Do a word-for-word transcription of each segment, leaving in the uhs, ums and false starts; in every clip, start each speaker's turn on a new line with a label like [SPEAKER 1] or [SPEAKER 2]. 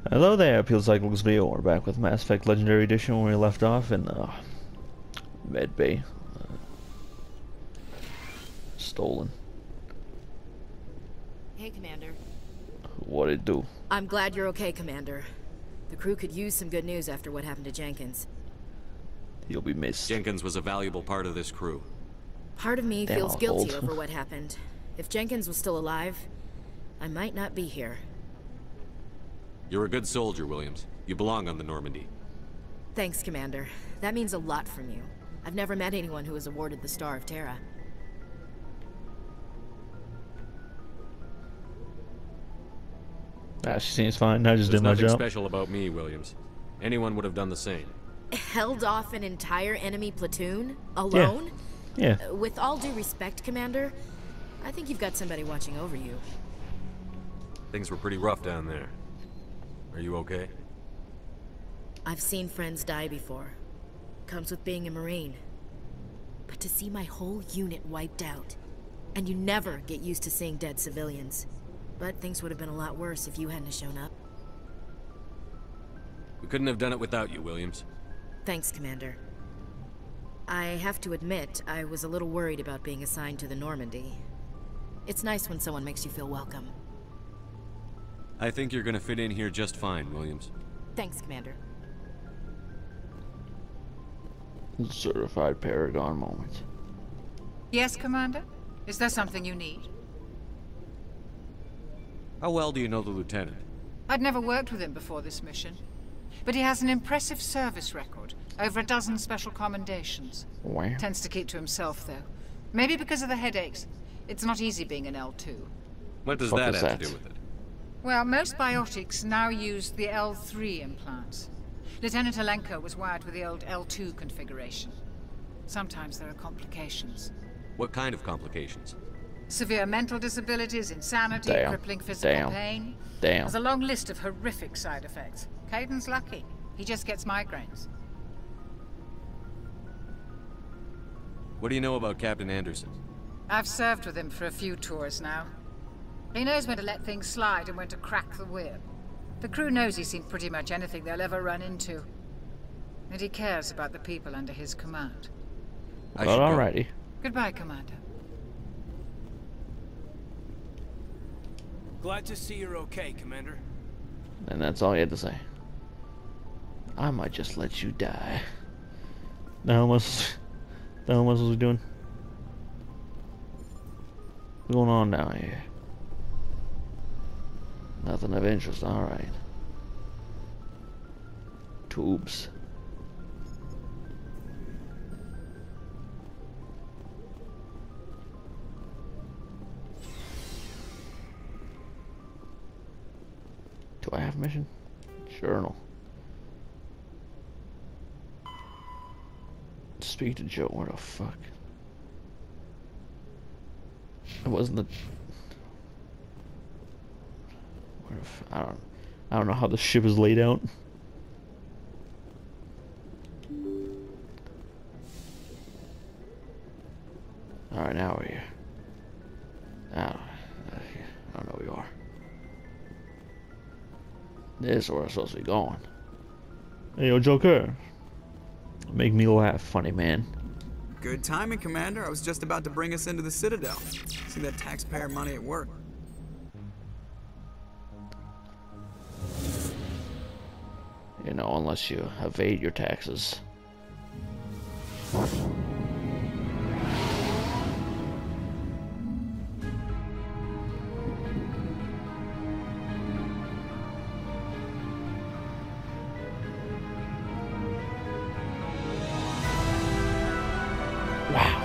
[SPEAKER 1] Hello there, Peel Cycles Video. We're back with Mass Effect Legendary Edition where we left off in uh, Med Bay. Uh, stolen.
[SPEAKER 2] Hey, Commander.
[SPEAKER 1] What'd it do?
[SPEAKER 2] I'm glad you're okay, Commander. The crew could use some good news after what happened to Jenkins.
[SPEAKER 1] He'll be missed.
[SPEAKER 3] Jenkins was a valuable part of this crew.
[SPEAKER 2] Part of me
[SPEAKER 1] Damn,
[SPEAKER 2] feels
[SPEAKER 1] I'll
[SPEAKER 2] guilty
[SPEAKER 1] hold.
[SPEAKER 2] over what happened. If Jenkins was still alive, I might not be here.
[SPEAKER 3] You're a good soldier, Williams. You belong on the Normandy.
[SPEAKER 2] Thanks, Commander. That means a lot from you. I've never met anyone who was awarded the Star of Terra.
[SPEAKER 1] Ah, she seems fine. I just
[SPEAKER 3] There's
[SPEAKER 1] did my
[SPEAKER 3] nothing
[SPEAKER 1] job.
[SPEAKER 3] special about me, Williams. Anyone would have done the same.
[SPEAKER 2] Held off an entire enemy platoon? Alone?
[SPEAKER 1] Yeah.
[SPEAKER 2] Uh, With all due respect, Commander, I think you've got somebody watching over you.
[SPEAKER 3] Things were pretty rough down there. Are you okay?
[SPEAKER 2] I've seen friends die before. Comes with being a Marine. But to see my whole unit wiped out, and you never get used to seeing dead civilians. But things would have been a lot worse if you hadn't shown up.
[SPEAKER 3] We couldn't have done it without you, Williams.
[SPEAKER 2] Thanks, Commander. I have to admit, I was a little worried about being assigned to the Normandy. It's nice when someone makes you feel welcome.
[SPEAKER 3] I think you're gonna fit in here just fine, Williams.
[SPEAKER 2] Thanks, Commander.
[SPEAKER 1] Certified Paragon moment.
[SPEAKER 4] Yes, Commander? Is there something you need?
[SPEAKER 3] How well do you know the lieutenant?
[SPEAKER 4] I'd never worked with him before this mission. But he has an impressive service record. Over a dozen special commendations.
[SPEAKER 1] Where?
[SPEAKER 4] Tends to keep to himself, though. Maybe because of the headaches. It's not easy being an L two.
[SPEAKER 3] What does
[SPEAKER 1] Fuck
[SPEAKER 3] that
[SPEAKER 1] is
[SPEAKER 3] have
[SPEAKER 1] that?
[SPEAKER 3] to do with it?
[SPEAKER 4] Well, most biotics now use the L three implants. Lieutenant Alenko was wired with the old L two configuration. Sometimes there are complications.
[SPEAKER 3] What kind of complications?
[SPEAKER 4] Severe mental disabilities, insanity,
[SPEAKER 1] Damn.
[SPEAKER 4] crippling physical
[SPEAKER 1] Damn.
[SPEAKER 4] pain.
[SPEAKER 1] Damn.
[SPEAKER 4] There's a long list of horrific side effects. Caden's lucky. He just gets migraines.
[SPEAKER 3] What do you know about Captain Anderson?
[SPEAKER 4] I've served with him for a few tours now. He knows when to let things slide and when to crack the whip. The crew knows he's seen pretty much anything they'll ever run into. And he cares about the people under his command.
[SPEAKER 3] I
[SPEAKER 1] Well,
[SPEAKER 3] should go.
[SPEAKER 1] alrighty.
[SPEAKER 4] Goodbye, Commander.
[SPEAKER 5] Glad to see you're okay, Commander.
[SPEAKER 1] And that's all he had to say. I might just let you die. The hell am I supposed the hell am I supposed to be doing? What's going on down here? Nothing of interest, alright. Tubes. Do I have a mission? Journal. Speak to Joe. What the fuck? It wasn't the. What if I don't. I don't know how the ship is laid out. All right, now we're here. I don't, I don't know where we are. This is where I'm supposed to be going. Hey, yo, Joker. Make me laugh, funny man.
[SPEAKER 6] Good timing, Commander. I was just about to bring us into the Citadel. See that taxpayer money at work.
[SPEAKER 1] You know, unless you evade your taxes. Wow.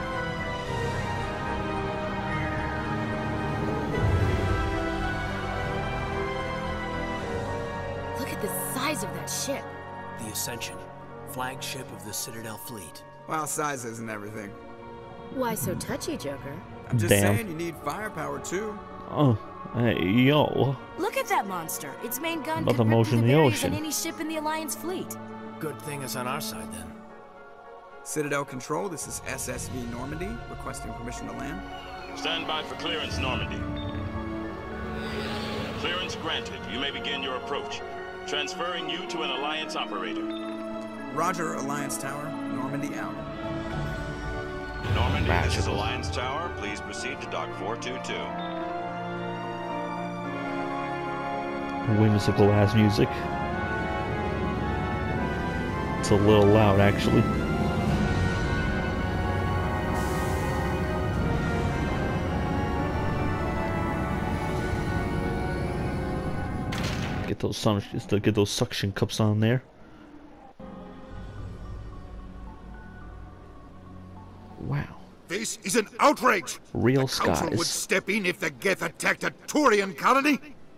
[SPEAKER 2] Look at the size of that ship.
[SPEAKER 5] The Ascension, flagship of the Citadel fleet.
[SPEAKER 6] Well, size isn't everything.
[SPEAKER 2] Why so touchy, Joker?
[SPEAKER 6] I'm just
[SPEAKER 1] Damn.
[SPEAKER 6] saying you need firepower too.
[SPEAKER 1] Oh, hey, yo.
[SPEAKER 2] Look at that monster. Its main gun
[SPEAKER 1] About
[SPEAKER 2] could
[SPEAKER 1] the
[SPEAKER 2] rip
[SPEAKER 1] motion
[SPEAKER 2] through
[SPEAKER 1] in the
[SPEAKER 2] barriers
[SPEAKER 1] ocean.
[SPEAKER 2] in any ship in the Alliance fleet.
[SPEAKER 5] Good thing it's on our side then.
[SPEAKER 6] Citadel Control, this is S S V Normandy, requesting permission to land.
[SPEAKER 7] Stand by for clearance, Normandy. Clearance granted. You may begin your approach. Transferring you to an Alliance operator.
[SPEAKER 6] Roger, Alliance Tower. Normandy out.
[SPEAKER 7] Normandy, this is Alliance Tower. Please proceed to Dock four two two.
[SPEAKER 1] Whimsical ass music. It's a little loud, actually. Get those sun, just to get those suction cups on there. Wow.
[SPEAKER 8] This is an outrage.
[SPEAKER 1] Real
[SPEAKER 8] the Council
[SPEAKER 1] skies.
[SPEAKER 8] would step in if the Geth attacked a Turian colony.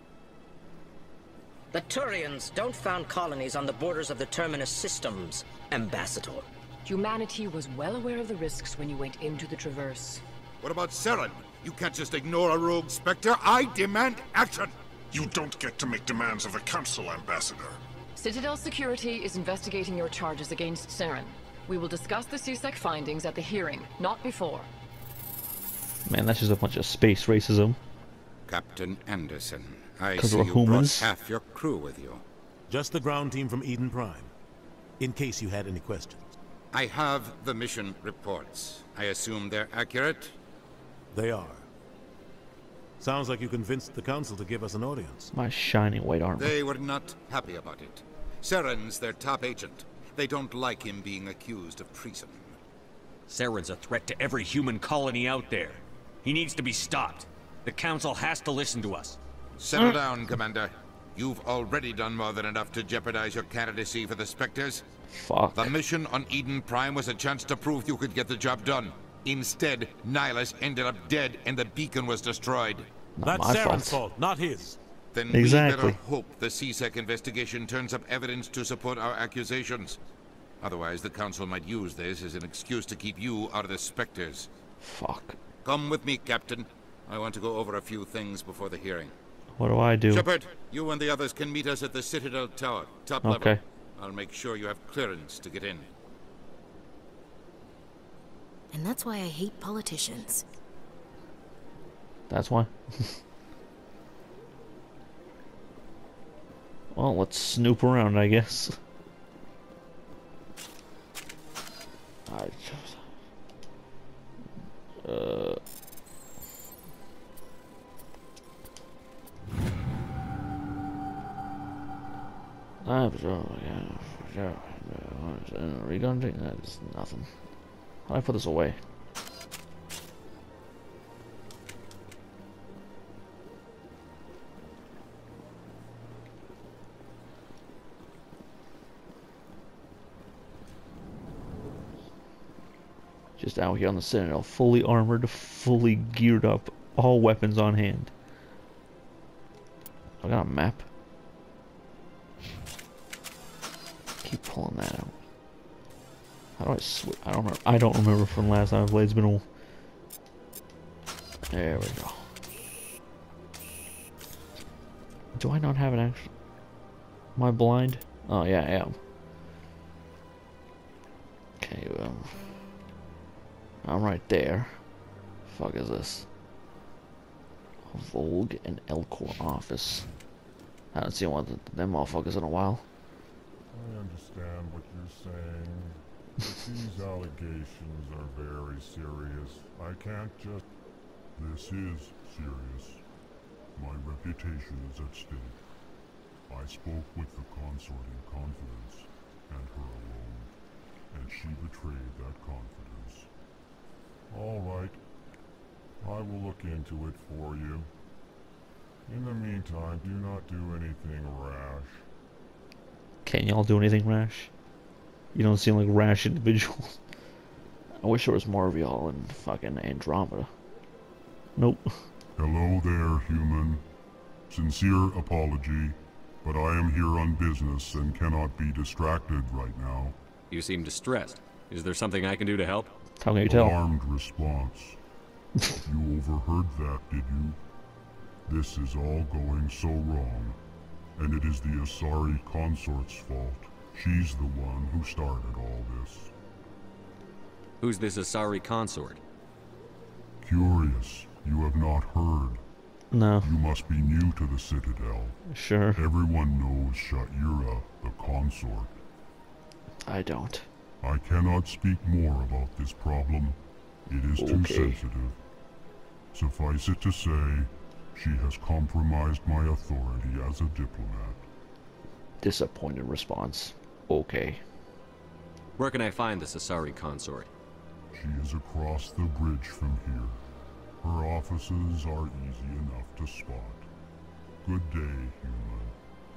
[SPEAKER 9] The Turians don't found colonies on the borders of the Terminus systems, Ambassador.
[SPEAKER 10] Humanity was well aware of the risks when you went into the Traverse.
[SPEAKER 8] What about Saren? You can't just ignore a rogue Spectre. I demand action.
[SPEAKER 11] You don't get to make demands of the Council, Ambassador.
[SPEAKER 10] Citadel Security is investigating your charges against Saren. We will discuss the C S E C findings at the hearing, not before.
[SPEAKER 1] Man, that's just a bunch of space racism.
[SPEAKER 12] Captain Anderson, I
[SPEAKER 1] 'Cause
[SPEAKER 12] see
[SPEAKER 1] we're
[SPEAKER 12] you brought
[SPEAKER 1] humans?
[SPEAKER 12] half your crew with you.
[SPEAKER 5] Just the ground team from Eden Prime, in case you had any questions.
[SPEAKER 12] I have the mission reports. I assume they're accurate?
[SPEAKER 5] They are. Sounds like you convinced the Council to give us an audience.
[SPEAKER 1] My shiny white armor.
[SPEAKER 12] They were not happy about it. Saren's their top agent. They don't like him being accused of treason.
[SPEAKER 13] Saren's a threat to every human colony out there. He needs to be stopped. The Council has to listen to us.
[SPEAKER 12] Settle down, Commander. You've already done more than enough to jeopardize your candidacy for the Spectres.
[SPEAKER 1] Fuck.
[SPEAKER 12] The mission on Eden Prime was a chance to prove you could get the job done. Instead, Nihilus ended up dead and the beacon was destroyed.
[SPEAKER 1] Not
[SPEAKER 5] That's
[SPEAKER 1] my
[SPEAKER 5] Saren's
[SPEAKER 1] fault.
[SPEAKER 5] fault, not his.
[SPEAKER 12] Then
[SPEAKER 1] Exactly.
[SPEAKER 12] we better hope the C S E C investigation turns up evidence to support our accusations. Otherwise, the Council might use this as an excuse to keep you out of the Spectres.
[SPEAKER 1] Fuck.
[SPEAKER 12] Come with me, Captain. I want to go over a few things before the hearing.
[SPEAKER 1] What do I do?
[SPEAKER 12] Shepard, you and the others can meet us at the Citadel Tower, top level.
[SPEAKER 1] Okay.
[SPEAKER 12] I'll make sure you have clearance to get in.
[SPEAKER 2] And that's why I hate politicians.
[SPEAKER 1] That's why. Well, let's snoop around, I guess. Alright. Uh. I'm sure, yeah, for sure. Are you gonna take that? It's nothing. How do I put this away? Just out here on the Citadel, fully armored, fully geared up, all weapons on hand. I got a map. Keep pulling that out. How do I switch? I don't remember. I don't remember from last time I played. It's been a... There we go. Do I not have an actual... Am I blind? Oh yeah, I am. Okay, um... I'm right there. Fuck is this? Vogue and Elcor office. I haven't seen one of them motherfuckers in a while.
[SPEAKER 14] I understand what you're saying, but these allegations are very serious. I can't just... This is serious. My reputation is at stake. I spoke with the consort in confidence, and her alone, and she betrayed that confidence. All right. I will look into it for you. In the meantime, do not do anything rash.
[SPEAKER 1] Can't y'all do anything rash? You don't seem like rash individuals. I wish there was more of y'all in fucking Andromeda. Nope.
[SPEAKER 14] Hello there, human. Sincere apology, but I am here on business and cannot be distracted right now.
[SPEAKER 3] You seem distressed. Is there something I can do to help?
[SPEAKER 1] How can you tell?
[SPEAKER 14] Alarmed response. You overheard that, did you? This is all going so wrong, and it is the Asari consort's fault. She's the one who started all this.
[SPEAKER 3] Who's this Asari consort?
[SPEAKER 14] Curious, you have not heard.
[SPEAKER 1] No.
[SPEAKER 14] You must be new to the Citadel.
[SPEAKER 1] Sure.
[SPEAKER 14] Everyone knows Sha'ira, the consort.
[SPEAKER 1] I don't.
[SPEAKER 14] I cannot speak more about this problem. It is too
[SPEAKER 1] Okay.
[SPEAKER 14] sensitive. Suffice it to say, she has compromised my authority as a diplomat.
[SPEAKER 1] Disappointed response. Okay.
[SPEAKER 13] Where can I find the Asari consort?
[SPEAKER 14] She is across the bridge from here. Her offices are easy enough to spot. Good day, human.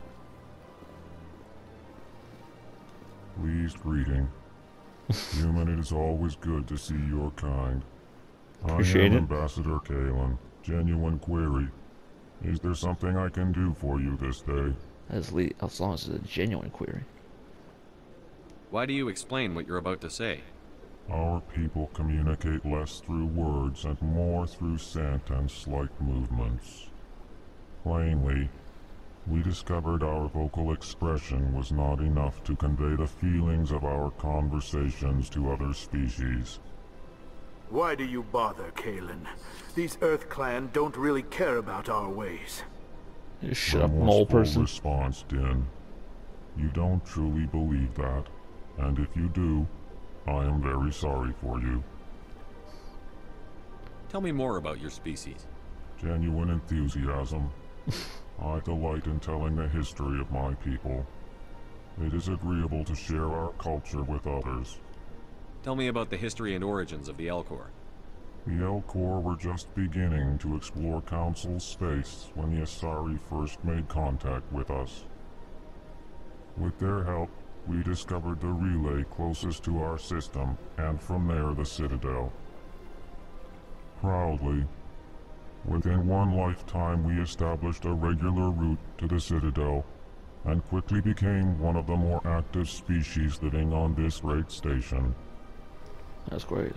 [SPEAKER 15] Pleased greeting. Human, it is always good to see your kind.
[SPEAKER 1] Appreciate
[SPEAKER 15] I am
[SPEAKER 1] it.
[SPEAKER 15] Ambassador Kalen. Genuine query. Is there something I can do for you this day?
[SPEAKER 1] As, le as long as it's a genuine query.
[SPEAKER 13] Why do you explain what you're about to say?
[SPEAKER 15] Our people communicate less through words and more through scent and slight movements. Plainly, we discovered our vocal expression was not enough to convey the feelings of our conversations to other species.
[SPEAKER 16] Why do you bother, Kalen? These Earth Clan don't really care about our ways.
[SPEAKER 1] Shut up, mole person.
[SPEAKER 15] Response, Din. You don't truly believe that, and if you do, I am very sorry for you.
[SPEAKER 13] Tell me more about your species.
[SPEAKER 15] Genuine enthusiasm. I delight in telling the history of my people. It is agreeable to share our culture with others.
[SPEAKER 13] Tell me about the history and origins of the Elcor.
[SPEAKER 15] The Elcor were just beginning to explore Council space when the Asari first made contact with us. With their help, we discovered the relay closest to our system, and from there the Citadel. Proudly, within one lifetime we established a regular route to the Citadel, and quickly became one of the more active species living on this great station.
[SPEAKER 1] That's crazy.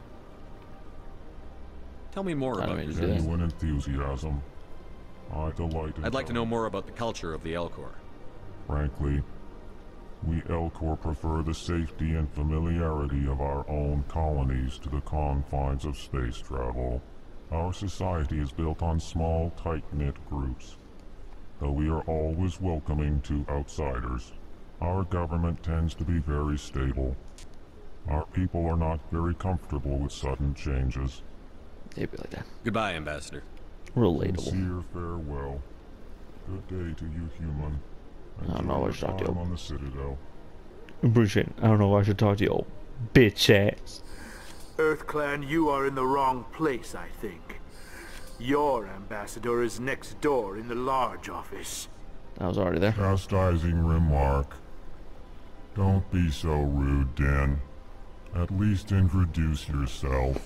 [SPEAKER 13] Tell me more
[SPEAKER 1] I don't
[SPEAKER 13] about
[SPEAKER 1] mean
[SPEAKER 13] your
[SPEAKER 1] to do that.
[SPEAKER 15] Genuine enthusiasm. I delight in
[SPEAKER 13] I'd like to know
[SPEAKER 15] telling-
[SPEAKER 13] more about the culture of the Elcor.
[SPEAKER 15] Frankly, we Elcor prefer the safety and familiarity of our own colonies to the confines of space travel. Our society is built on small, tight-knit groups. Though we are always welcoming to outsiders, our government tends to be very stable. Our people are not very comfortable with sudden changes.
[SPEAKER 1] They'd be like that.
[SPEAKER 13] Goodbye, Ambassador.
[SPEAKER 1] Relatable.
[SPEAKER 15] Sincere farewell. Good day to you, human.
[SPEAKER 1] I don't know
[SPEAKER 15] Enjoy
[SPEAKER 1] what
[SPEAKER 15] your
[SPEAKER 1] I should talk to
[SPEAKER 15] time
[SPEAKER 1] you.
[SPEAKER 15] on the Citadel.
[SPEAKER 1] Appreciate it. I don't know if I should talk to you, old bitch ass.
[SPEAKER 16] Earth Clan, you are in the wrong place, I think. Your ambassador is next door in the large office.
[SPEAKER 1] I was already there.
[SPEAKER 15] Chastising remark. Don't be so rude, Dan. At least introduce yourself.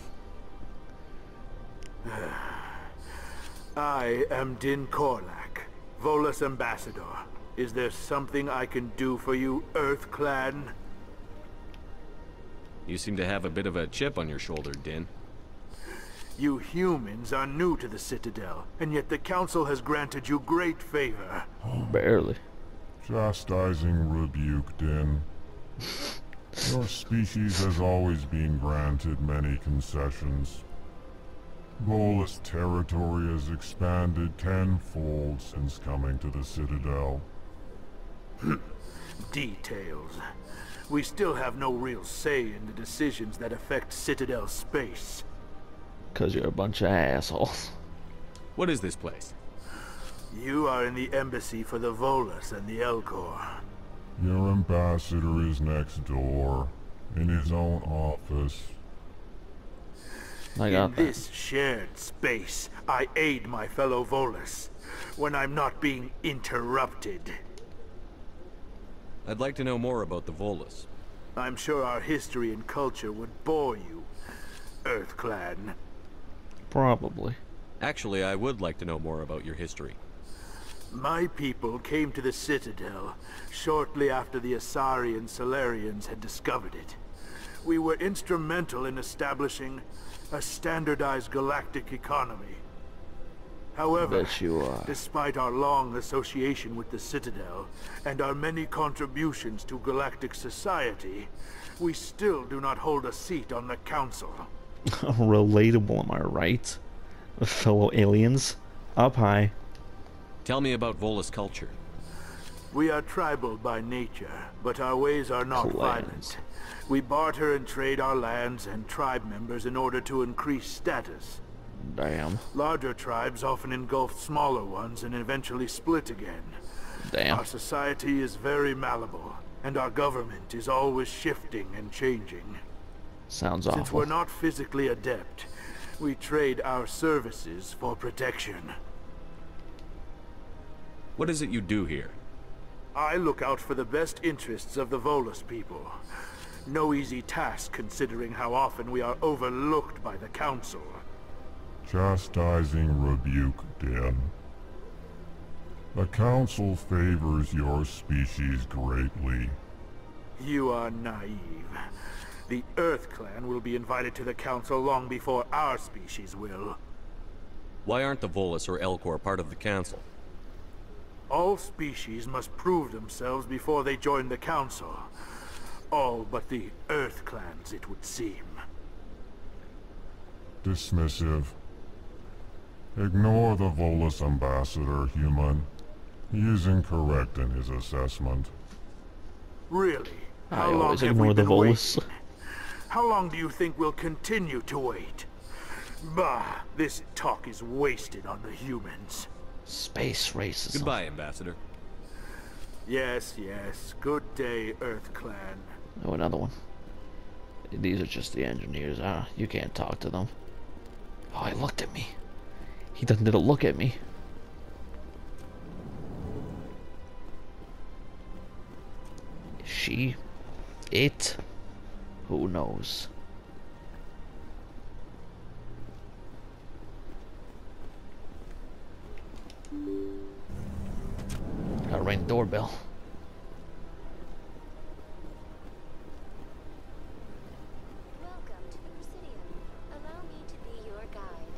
[SPEAKER 16] I am Din Korlak, Volus ambassador. Is there something I can do for you, Earth Clan?
[SPEAKER 13] You seem to have a bit of a chip on your shoulder, Din.
[SPEAKER 16] You humans are new to the Citadel, and yet the Council has granted you great favor.
[SPEAKER 1] Barely.
[SPEAKER 15] Chastising rebuke, Din. Your species has always been granted many concessions. Volus territory has expanded tenfold since coming to the Citadel.
[SPEAKER 16] Details. We still have no real say in the decisions that affect Citadel space.
[SPEAKER 1] Because you're a bunch of assholes.
[SPEAKER 13] What is this place?
[SPEAKER 16] You are in the embassy for the Volus and the Elcor.
[SPEAKER 15] Your ambassador is next door, in his own office.
[SPEAKER 1] I got
[SPEAKER 16] in
[SPEAKER 1] that.
[SPEAKER 16] this shared space, I aid my fellow Volus when I'm not being interrupted.
[SPEAKER 13] I'd like to know more about the Volus.
[SPEAKER 16] I'm sure our history and culture would bore you, Earth Clan.
[SPEAKER 1] Probably.
[SPEAKER 13] Actually, I would like to know more about your history.
[SPEAKER 16] My people came to the Citadel shortly after the Asari and Solarians had discovered it. We were instrumental in establishing a standardized galactic economy. However,
[SPEAKER 1] Bet you are.
[SPEAKER 16] despite our long association with the Citadel and our many contributions to galactic society, we still do not hold a seat on the Council.
[SPEAKER 1] Relatable, am I right? Fellow aliens. Up high.
[SPEAKER 13] Tell me about Volus culture.
[SPEAKER 16] We are tribal by nature, but our ways are not
[SPEAKER 1] Clans.
[SPEAKER 16] violent. We barter and trade our lands and tribe members in order to increase status.
[SPEAKER 1] Damn.
[SPEAKER 16] Larger tribes often engulf smaller ones and eventually split again.
[SPEAKER 1] Damn.
[SPEAKER 16] Our society is very malleable, and our government is always shifting and changing.
[SPEAKER 1] Sounds awful.
[SPEAKER 16] Since we're not physically adept, we trade our services for protection.
[SPEAKER 13] What is it you do here?
[SPEAKER 16] I look out for the best interests of the Volus people. No easy task considering how often we are overlooked by the Council.
[SPEAKER 14] Chastising rebuke, Den. The Council favors your species greatly.
[SPEAKER 16] You are naive. The Earth Clan will be invited to the Council long before our species will.
[SPEAKER 13] Why aren't the Volus or Elcor part of the Council?
[SPEAKER 16] All species must prove themselves before they join the Council. All but the Earth Clans, it would seem.
[SPEAKER 14] Dismissive. Ignore the Volus ambassador, human. He is incorrect in his assessment.
[SPEAKER 16] Really? How
[SPEAKER 1] I
[SPEAKER 16] long
[SPEAKER 1] always
[SPEAKER 16] have
[SPEAKER 1] ignore
[SPEAKER 16] we
[SPEAKER 1] the
[SPEAKER 16] been
[SPEAKER 1] Volus.
[SPEAKER 16] waiting? How long do you think we'll continue to wait? Bah, this talk is wasted on the humans.
[SPEAKER 1] Space racism.
[SPEAKER 13] Goodbye, Ambassador.
[SPEAKER 16] Yes, yes. Good day, Earth Clan.
[SPEAKER 1] Oh, another one. These are just the engineers. Ah, you can't talk to them. Oh, he looked at me. He doesn't did a look at me. She? It? Who knows? Gotta ring the doorbell.
[SPEAKER 17] Welcome to the Presidium. Allow me to be your guide.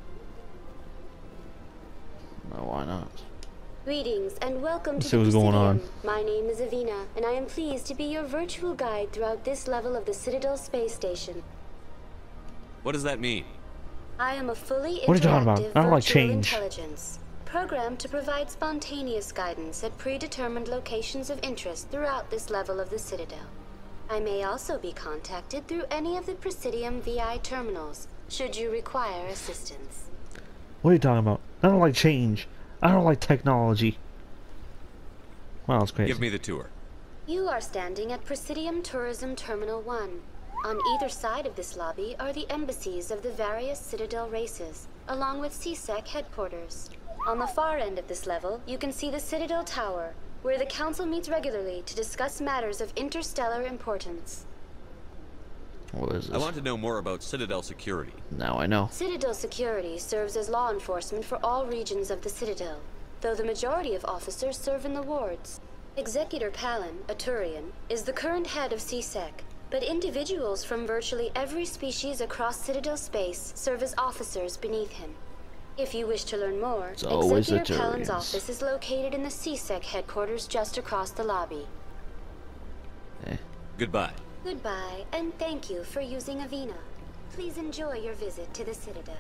[SPEAKER 1] No, why not?
[SPEAKER 17] Greetings and welcome
[SPEAKER 1] Let's
[SPEAKER 17] to
[SPEAKER 1] see
[SPEAKER 17] the
[SPEAKER 1] what's
[SPEAKER 17] Presidium.
[SPEAKER 1] going on.
[SPEAKER 17] My name is Avina, and I am pleased to be your virtual guide throughout this level of the Citadel space station.
[SPEAKER 13] What does that mean?
[SPEAKER 17] I am a fully
[SPEAKER 1] What are you talking about?
[SPEAKER 17] interactive
[SPEAKER 1] I don't like
[SPEAKER 17] virtual
[SPEAKER 1] change.
[SPEAKER 17] intelligence, programmed to provide spontaneous guidance at predetermined locations of interest throughout this level of the Citadel. I may also be contacted through any of the Presidium V I terminals, should you require assistance.
[SPEAKER 1] What are you talking about? I don't like change. I don't like technology. Wow, that's crazy.
[SPEAKER 13] Give me the tour.
[SPEAKER 17] You are standing at Presidium Tourism Terminal one. On either side of this lobby are the embassies of the various Citadel races, along with C SEC headquarters. On the far end of this level, you can see the Citadel Tower, where the Council meets regularly to discuss matters of interstellar importance.
[SPEAKER 1] What is this?
[SPEAKER 13] I want to know more about Citadel security.
[SPEAKER 1] Now I know.
[SPEAKER 17] Citadel security serves as law enforcement for all regions of the Citadel, though the majority of officers serve in the wards. Executor Palin, a Turian, is the current head of C SEC, but individuals from virtually every species across Citadel space serve as officers beneath him. If you wish to learn more,
[SPEAKER 1] It's always the
[SPEAKER 17] Executor Palin's
[SPEAKER 1] Turians.
[SPEAKER 17] office is located in the C SEC headquarters just across the lobby.
[SPEAKER 1] Eh.
[SPEAKER 13] Goodbye.
[SPEAKER 17] Goodbye, and thank you for using Avina. Please enjoy your visit to the Citadel.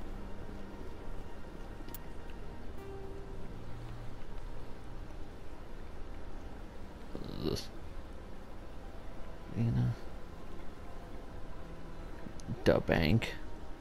[SPEAKER 1] What is this? You know. The bank.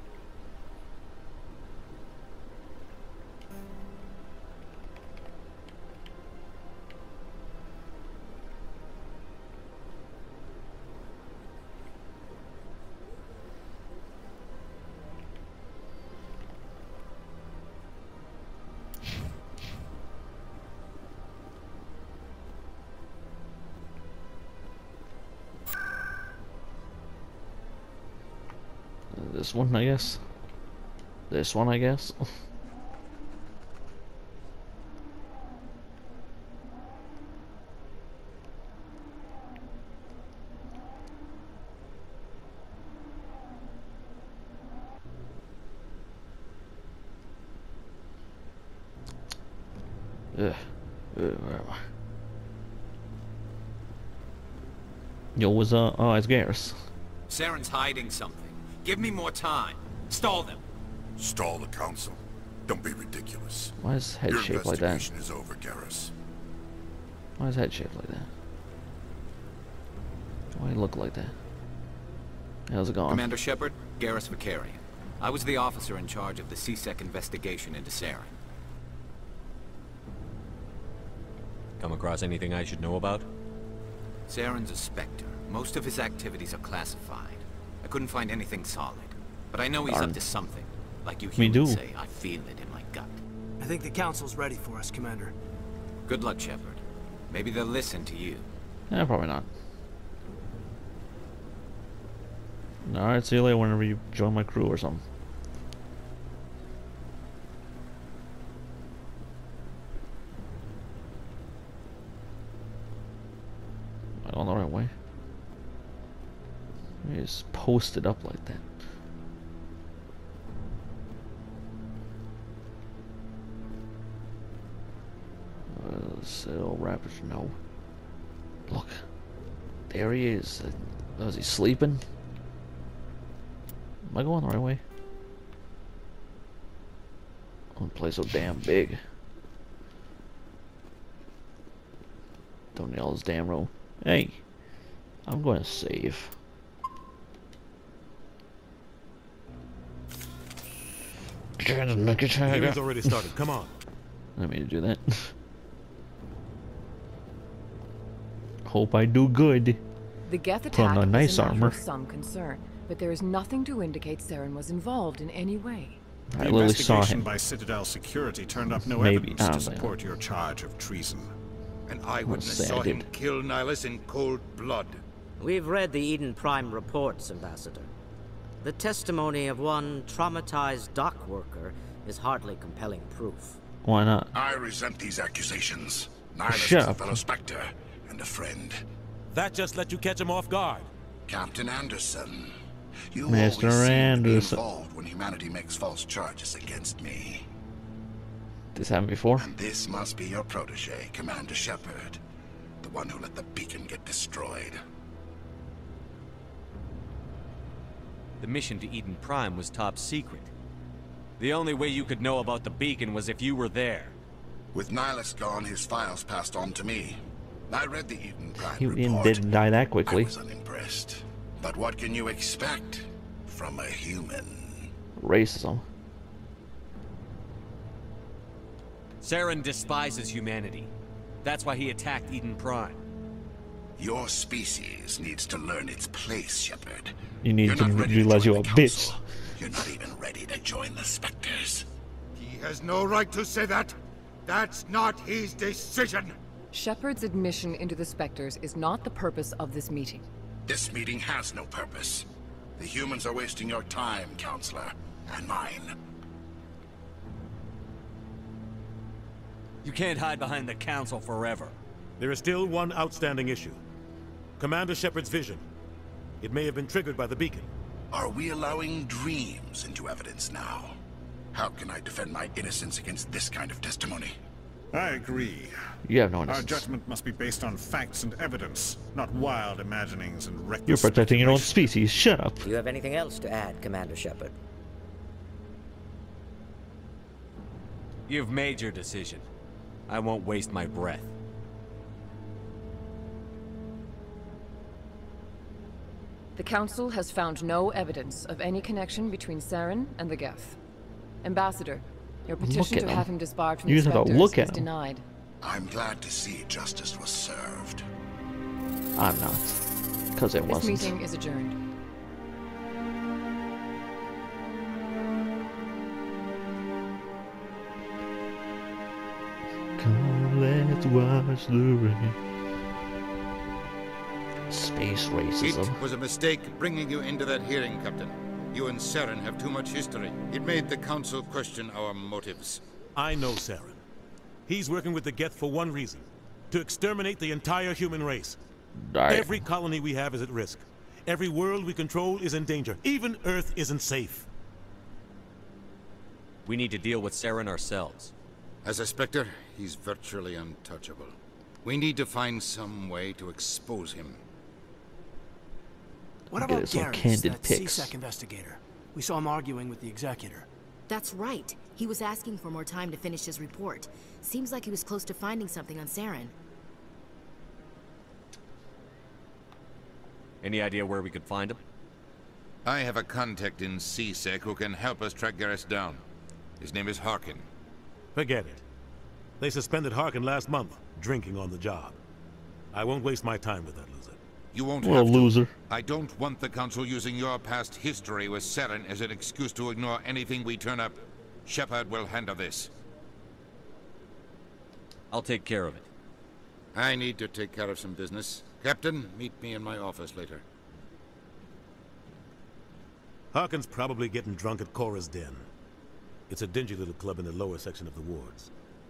[SPEAKER 1] This one, I guess. This one, I guess. Ugh. Ugh, where am I? Yo, what's up? Oh, it's Garrus.
[SPEAKER 18] Saren's hiding something. Give me more time. Stall them.
[SPEAKER 11] Stall the council.
[SPEAKER 8] Don't be ridiculous.
[SPEAKER 1] Why is his head
[SPEAKER 8] Your
[SPEAKER 1] shaped like that?
[SPEAKER 8] investigation is over, Garrus.
[SPEAKER 1] Why is his head shaped like that? Why do you look like that? How's it going?
[SPEAKER 18] Commander Shepard, Garrus Vakarian. I was the officer in charge of the C SEC investigation into Saren.
[SPEAKER 13] Come across anything I should know about?
[SPEAKER 18] Saren's a Spectre. Most of his activities are classified. I couldn't find anything solid. But I know he's
[SPEAKER 1] Darn.
[SPEAKER 18] up to something. Like you
[SPEAKER 1] Me
[SPEAKER 18] humans
[SPEAKER 1] do.
[SPEAKER 18] say, I feel it in my gut.
[SPEAKER 19] I think the Council's ready for us, Commander.
[SPEAKER 18] Good luck, Shepard. Maybe they'll listen to you.
[SPEAKER 1] Yeah, probably not. Alright, see you later whenever you join my crew or something. I don't know the right way. It's posted up like that. Uh, Citadel Rapids, no. Look. There he is. Uh, is he sleeping? Am I going the right way? Oh, the place so damn big. Don't yell his damn room. Hey, I'm going to save.
[SPEAKER 5] The hearing's already started. Come on.
[SPEAKER 1] I didn't mean to do that. Hope I do good.
[SPEAKER 10] The Geth
[SPEAKER 1] Put on
[SPEAKER 10] attack
[SPEAKER 1] a
[SPEAKER 10] was
[SPEAKER 1] nice
[SPEAKER 10] a matter
[SPEAKER 1] armor.
[SPEAKER 10] of some concern, but there is nothing to indicate Saren was involved in any way.
[SPEAKER 1] I
[SPEAKER 11] The
[SPEAKER 1] literally saw
[SPEAKER 11] investigation
[SPEAKER 1] him.
[SPEAKER 11] by Citadel Security turned up no
[SPEAKER 1] Maybe,
[SPEAKER 11] evidence
[SPEAKER 1] I
[SPEAKER 11] to
[SPEAKER 1] don't know.
[SPEAKER 11] support your charge of treason.
[SPEAKER 8] An eyewitness
[SPEAKER 1] say I
[SPEAKER 8] saw him
[SPEAKER 1] did.
[SPEAKER 8] kill Nihilus in cold blood.
[SPEAKER 9] We've read the Eden Prime reports, Ambassador. The testimony of one traumatized dock worker is hardly compelling proof.
[SPEAKER 1] Why not?
[SPEAKER 8] I resent these accusations. Nihilus
[SPEAKER 1] Shut
[SPEAKER 8] is a
[SPEAKER 1] up.
[SPEAKER 8] fellow Spectre and a friend.
[SPEAKER 5] That just let you catch him off guard.
[SPEAKER 8] Captain Anderson, you
[SPEAKER 1] Mister
[SPEAKER 8] always seem to be
[SPEAKER 1] Anderson.
[SPEAKER 8] involved when humanity makes false charges against me.
[SPEAKER 1] This happened before?
[SPEAKER 8] And this must be your protege, Commander Shepard. The one who let the beacon get destroyed.
[SPEAKER 13] The mission to Eden Prime was top secret. The only way you could know about the beacon was if you were there.
[SPEAKER 8] With Nihilus gone, his files passed on to me. I read the Eden Prime
[SPEAKER 1] He
[SPEAKER 8] report.
[SPEAKER 1] didn't die that quickly.
[SPEAKER 8] I was unimpressed. But what can you expect from a human?
[SPEAKER 1] Racism.
[SPEAKER 13] Saren despises humanity. That's why he attacked Eden Prime.
[SPEAKER 8] Your species needs to learn its place, Shepard.
[SPEAKER 1] You need
[SPEAKER 8] You're
[SPEAKER 1] to
[SPEAKER 8] not ready
[SPEAKER 1] realize
[SPEAKER 8] join
[SPEAKER 1] you're a
[SPEAKER 8] the
[SPEAKER 1] bitch.
[SPEAKER 8] Council. You're not even ready to join the Spectres. He has no right to say that. That's not his decision.
[SPEAKER 10] Shepard's admission into the Spectres is not the purpose of this meeting.
[SPEAKER 8] This meeting has no purpose. The humans are wasting your time, Counselor, and mine.
[SPEAKER 13] You can't hide behind the Council forever.
[SPEAKER 5] There is still one outstanding issue. Commander Shepard's vision. It may have been triggered by the beacon.
[SPEAKER 8] Are we allowing dreams into evidence now? How can I defend my innocence against this kind of testimony?
[SPEAKER 11] I agree.
[SPEAKER 1] You have no
[SPEAKER 11] Our
[SPEAKER 1] innocence.
[SPEAKER 11] judgment must be based on facts and evidence, not wild imaginings and reckless
[SPEAKER 1] You're protecting your own
[SPEAKER 11] speculation.
[SPEAKER 1] species. Shut up.
[SPEAKER 9] Do you have anything else to add, Commander Shepard?
[SPEAKER 13] You've made your decision. I won't waste my breath.
[SPEAKER 10] The Council has found no evidence of any connection between Saren and the Geth. Ambassador, your
[SPEAKER 1] Look
[SPEAKER 10] petition
[SPEAKER 1] at
[SPEAKER 10] to
[SPEAKER 1] him.
[SPEAKER 10] have him disbarred from
[SPEAKER 1] You
[SPEAKER 10] the
[SPEAKER 1] just have to
[SPEAKER 10] Spectres
[SPEAKER 1] look at
[SPEAKER 10] is
[SPEAKER 1] him.
[SPEAKER 10] denied.
[SPEAKER 8] I'm glad to see justice was served.
[SPEAKER 1] I'm not. Because it
[SPEAKER 10] This
[SPEAKER 1] wasn't.
[SPEAKER 10] meeting is adjourned.
[SPEAKER 1] Come, let's watch the rain. Space racism.
[SPEAKER 12] It was a mistake bringing you into that hearing, Captain. You and Saren have too much history. It made the Council question our motives.
[SPEAKER 5] I know Saren. He's working with the Geth for one reason. To exterminate the entire human race.
[SPEAKER 1] Right.
[SPEAKER 5] Every colony we have is at risk. Every world we control is in danger. Even Earth isn't safe.
[SPEAKER 13] We need to deal with Saren ourselves.
[SPEAKER 12] As a Spectre, he's virtually untouchable. We need to find some way to expose him.
[SPEAKER 19] What
[SPEAKER 1] Get
[SPEAKER 19] about
[SPEAKER 1] some
[SPEAKER 19] Garrus,
[SPEAKER 1] candid
[SPEAKER 19] that
[SPEAKER 1] pics.
[SPEAKER 19] C SEC investigator? We saw him arguing with the Executor.
[SPEAKER 2] That's right. He was asking for more time to finish his report. Seems like he was close to finding something on Saren.
[SPEAKER 13] Any idea where we could find him?
[SPEAKER 12] I have a contact in C SEC who can help us track Garrus down. His name is Harkin.
[SPEAKER 5] Forget it. They suspended Harkin last month, drinking on the job. I won't waste my time with that loser.
[SPEAKER 12] You won't
[SPEAKER 1] What a
[SPEAKER 12] have to.
[SPEAKER 1] loser.
[SPEAKER 12] I don't want the Council using your past history with Saren as an excuse to ignore anything we turn up. Shepard will handle this.
[SPEAKER 13] I'll take care of it.
[SPEAKER 12] I need to take care of some business. Captain, meet me in my office later.
[SPEAKER 5] Harkin's probably getting drunk at Cora's Den. It's a dingy little club in the lower section of the wards.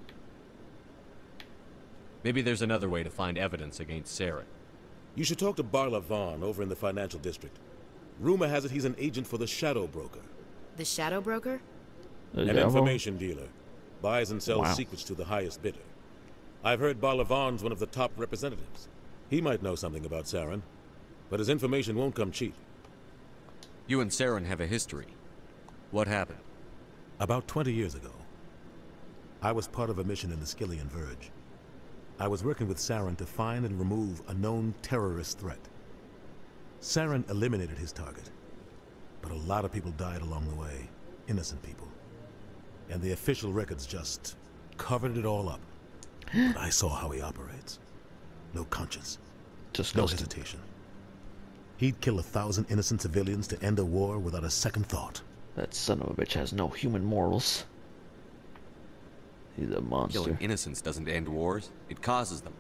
[SPEAKER 13] Maybe there's another way to find evidence against Saren.
[SPEAKER 5] You should talk to Barla Vaughn over in the financial district. Rumor has it he's an agent for the Shadow Broker.
[SPEAKER 2] The Shadow Broker?
[SPEAKER 5] An information dealer. Buys and sells
[SPEAKER 1] Wow.
[SPEAKER 5] secrets to the highest bidder. I've heard Barla Vaughn's one of the top representatives. He might know something about Saren, but his information won't come cheap.
[SPEAKER 13] You and Saren have a history. What happened?
[SPEAKER 5] About twenty years ago, I was part of a mission in the Skillian Verge. I was working with Saren to find and remove a known terrorist threat. Saren eliminated his target, but a lot of people died along the way, innocent people. And the official records just covered it all up. But I saw how he operates. No conscience.
[SPEAKER 1] Just
[SPEAKER 5] no hesitation. He'd kill a thousand innocent civilians to end a war without a second thought.
[SPEAKER 1] That son of a bitch has no human morals. He's a monster.
[SPEAKER 13] Killing innocents doesn't end wars. It causes them.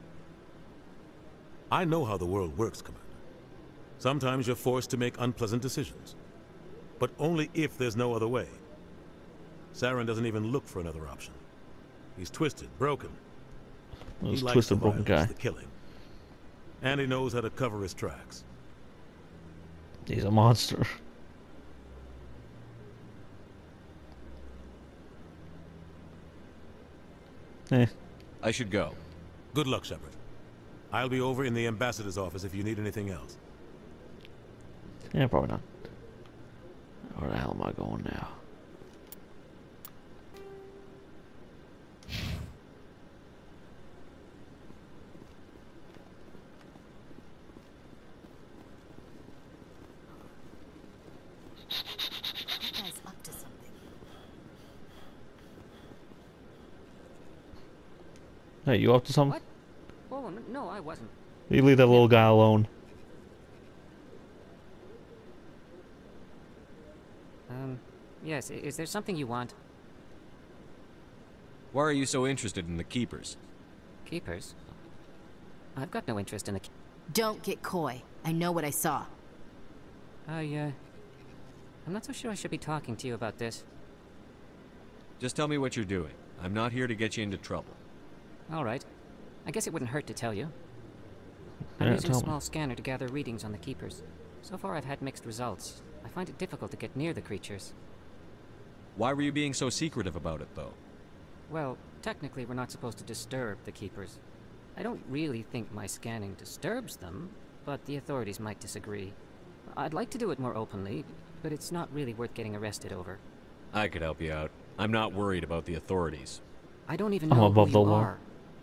[SPEAKER 5] I know how the world works, Commander. Sometimes you're forced to make unpleasant decisions. But only if there's no other way. Saren doesn't even look for another option. He's twisted, broken.
[SPEAKER 1] This
[SPEAKER 5] He likes
[SPEAKER 1] twisted,
[SPEAKER 5] the
[SPEAKER 1] broken
[SPEAKER 5] violence,
[SPEAKER 1] guy.
[SPEAKER 5] the killing. And he knows how to cover his tracks.
[SPEAKER 1] He's a monster. Eh.
[SPEAKER 13] I should go.
[SPEAKER 5] Good luck, Shepard. I'll be over in the ambassador's office if you need anything else.
[SPEAKER 1] Yeah, probably not. Where the hell am I going now?
[SPEAKER 2] That guy's up to something.
[SPEAKER 1] Hey, you up to something?
[SPEAKER 20] Oh, n- no, I wasn't.
[SPEAKER 1] You leave that little guy alone.
[SPEAKER 20] Um, yes, i- is there something you want?
[SPEAKER 13] Why are you so interested in the Keepers?
[SPEAKER 20] Keepers? I've got no interest in the...
[SPEAKER 2] Don't get coy. I know what I saw.
[SPEAKER 20] I, uh... I'm not so sure I should be talking to you about this.
[SPEAKER 13] Just tell me what you're doing. I'm not here to get you into trouble.
[SPEAKER 20] All right. I guess it wouldn't hurt to tell you. I'm
[SPEAKER 1] Yeah,
[SPEAKER 20] using a
[SPEAKER 1] tell me.
[SPEAKER 20] small scanner to gather readings on the Keepers. So far I've had mixed results. I find it difficult to get near the creatures.
[SPEAKER 13] Why were you being so secretive about it, though?
[SPEAKER 20] Well, technically we're not supposed to disturb the Keepers. I don't really think my scanning disturbs them, but the authorities might disagree. I'd like to do it more openly, but it's not really worth getting arrested over.
[SPEAKER 13] I could help you out. I'm not worried about the authorities.
[SPEAKER 20] I don't even
[SPEAKER 1] I'm
[SPEAKER 20] know
[SPEAKER 1] above
[SPEAKER 20] who
[SPEAKER 1] the
[SPEAKER 20] you
[SPEAKER 1] law.
[SPEAKER 20] are.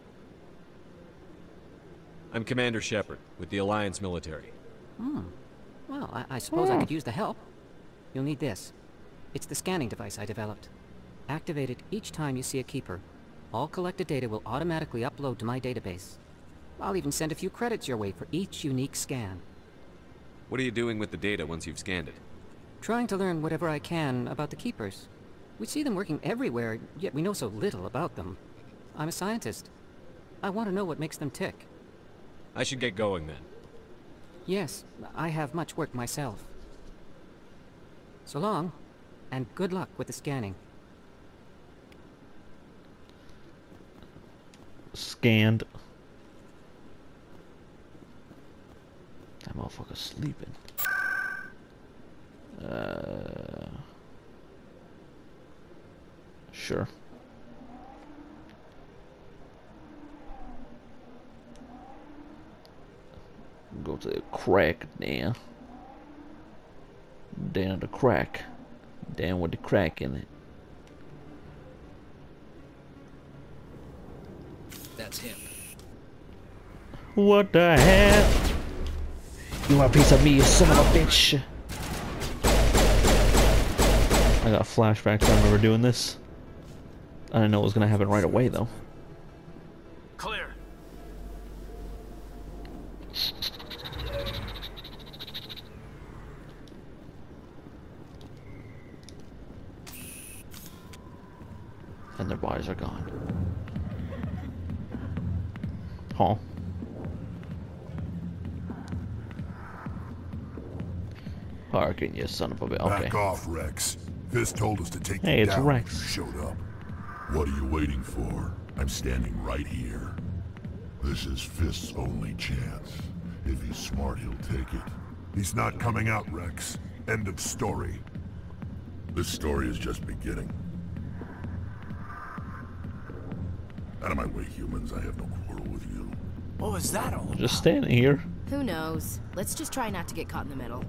[SPEAKER 13] I'm Commander Shepard, with the Alliance military.
[SPEAKER 20] Hmm. Well, I, I suppose
[SPEAKER 1] Hmm.
[SPEAKER 20] I could use the help. You'll need this. It's the scanning device I developed. Activate it each time you see a Keeper. All collected data will automatically upload to my database. I'll even send a few credits your way for each unique scan.
[SPEAKER 13] What are you doing with the data once you've scanned it?
[SPEAKER 20] Trying to learn whatever I can about the Keepers. We see them working everywhere, yet we know so little about them. I'm a scientist. I want to know what makes them tick.
[SPEAKER 13] I should get going then.
[SPEAKER 20] Yes, I have much work myself. So long, and good luck with the scanning.
[SPEAKER 1] Scanned. That motherfucker's sleeping. Uh, sure. Go to the crack now. Down the crack. Down with the crack in it.
[SPEAKER 21] that's him.
[SPEAKER 1] What the hell? You want a piece of me, you son of a bitch? I got flashbacks. I remember doing this. I didn't know it was gonna happen right away, though.
[SPEAKER 21] Clear.
[SPEAKER 1] And their bodies are gone. Huh. Parking, you son of a bitch. Okay.
[SPEAKER 14] Back off, Rex. Fisk told us to take
[SPEAKER 1] Hey,
[SPEAKER 14] you
[SPEAKER 1] it's
[SPEAKER 14] down
[SPEAKER 1] Rex.
[SPEAKER 14] when you showed up. What are you waiting for? I'm standing right here. This is Fisk's only chance. If he's smart, he'll take it. He's not coming out, Rex. End of story. This story is just beginning. Out of my way, humans. I have no quarrel with you.
[SPEAKER 21] What was that all?
[SPEAKER 1] Just standing here.
[SPEAKER 2] Who knows? Let's just try not to get caught in the middle.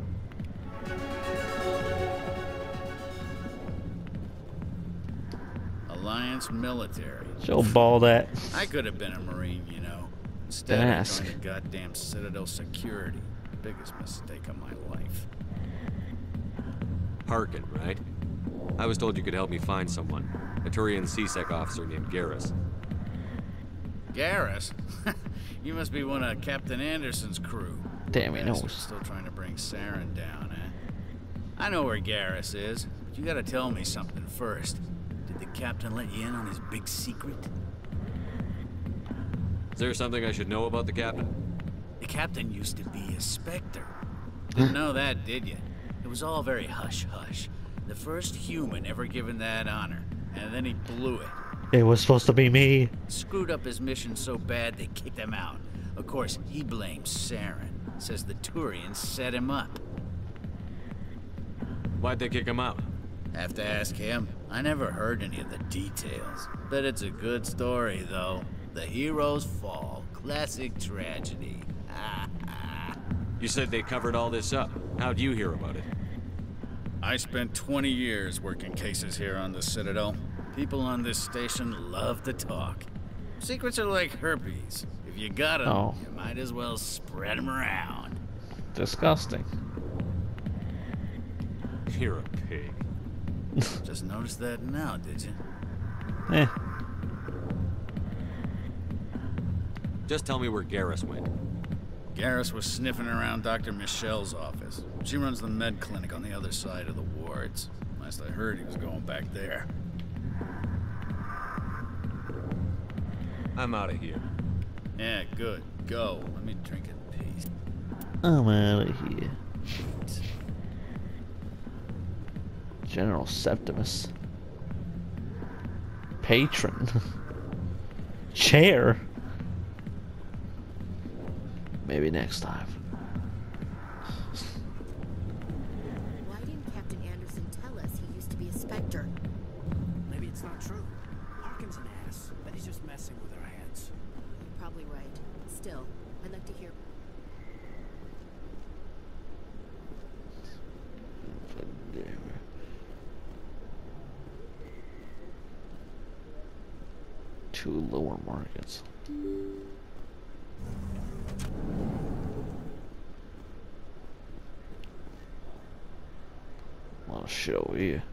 [SPEAKER 21] Alliance military.
[SPEAKER 1] Show ball that.
[SPEAKER 21] I could have been a Marine, you know. Instead, I
[SPEAKER 1] Ask.
[SPEAKER 21] joined the goddamn Citadel security. Biggest mistake of my life.
[SPEAKER 13] Harkin, right? I was told you could help me find someone. A Turian C SEC officer named Garrus.
[SPEAKER 21] Garrus? You must be one of Captain Anderson's crew.
[SPEAKER 1] Damn, he
[SPEAKER 21] Bastard's
[SPEAKER 1] knows.
[SPEAKER 21] Still trying to bring Saren down, eh? I know where Garrus is, but you gotta tell me something first. Did the captain let you in on his big secret?
[SPEAKER 13] Is there something I should know about the captain?
[SPEAKER 21] The captain used to be a Spectre. Didn't know that, did you? It was all very hush-hush. The first human ever given that honor, and then he blew it.
[SPEAKER 1] It was supposed to be me.
[SPEAKER 21] Screwed up his mission so bad they kicked him out. Of course, he blames Saren. Says the Turians set him up.
[SPEAKER 13] Why'd they kick him out?
[SPEAKER 21] Have to ask him. I never heard any of the details. Bet it's a good story, though. The heroes fall. Classic tragedy.
[SPEAKER 13] You said they covered all this up. How'd you hear about it?
[SPEAKER 21] I spent twenty years working cases here on the Citadel. People on this station love to talk. Secrets are like herpes. If you got them,
[SPEAKER 1] Oh.
[SPEAKER 21] you might as well spread them around.
[SPEAKER 1] Disgusting.
[SPEAKER 13] You're a pig.
[SPEAKER 21] Just noticed that now, did you?
[SPEAKER 1] Eh.
[SPEAKER 13] Just tell me where Garrus went.
[SPEAKER 21] Garrus was sniffing around Doctor Michelle's office. She runs the med clinic on the other side of the wards. Last I heard, he was going back there.
[SPEAKER 13] I'm out of here.
[SPEAKER 21] Yeah, good. Go. Let me drink in peace.
[SPEAKER 1] I'm out of here. General Septimus. Patron. Chair. Maybe next time.
[SPEAKER 2] Why didn't Captain Anderson tell us he used to be a Spectre?
[SPEAKER 19] Maybe it's not true. Harkin's an ass, but he's just messing with our heads.
[SPEAKER 2] You're probably right. Still, I'd like to hear.
[SPEAKER 1] Two lower markets. A lot of shit over here.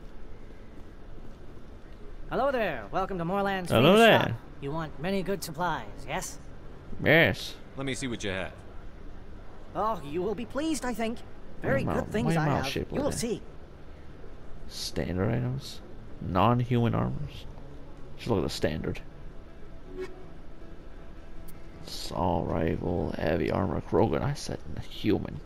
[SPEAKER 22] Hello there. Welcome to Moorland's
[SPEAKER 1] Hello
[SPEAKER 22] famous
[SPEAKER 1] there.
[SPEAKER 22] shop. You want many good supplies, yes?
[SPEAKER 1] Yes.
[SPEAKER 13] Let me see what you have.
[SPEAKER 22] Oh, you will be pleased, I think. Very
[SPEAKER 1] Why
[SPEAKER 22] good
[SPEAKER 1] am I-
[SPEAKER 22] things
[SPEAKER 1] why am
[SPEAKER 22] I
[SPEAKER 1] I
[SPEAKER 22] have.
[SPEAKER 1] shaped
[SPEAKER 22] You
[SPEAKER 1] like
[SPEAKER 22] will
[SPEAKER 1] that?
[SPEAKER 22] see.
[SPEAKER 1] Standard items. Non-human armors. Just look at the standard. Assault rifle, heavy armor, Krogan. I said human.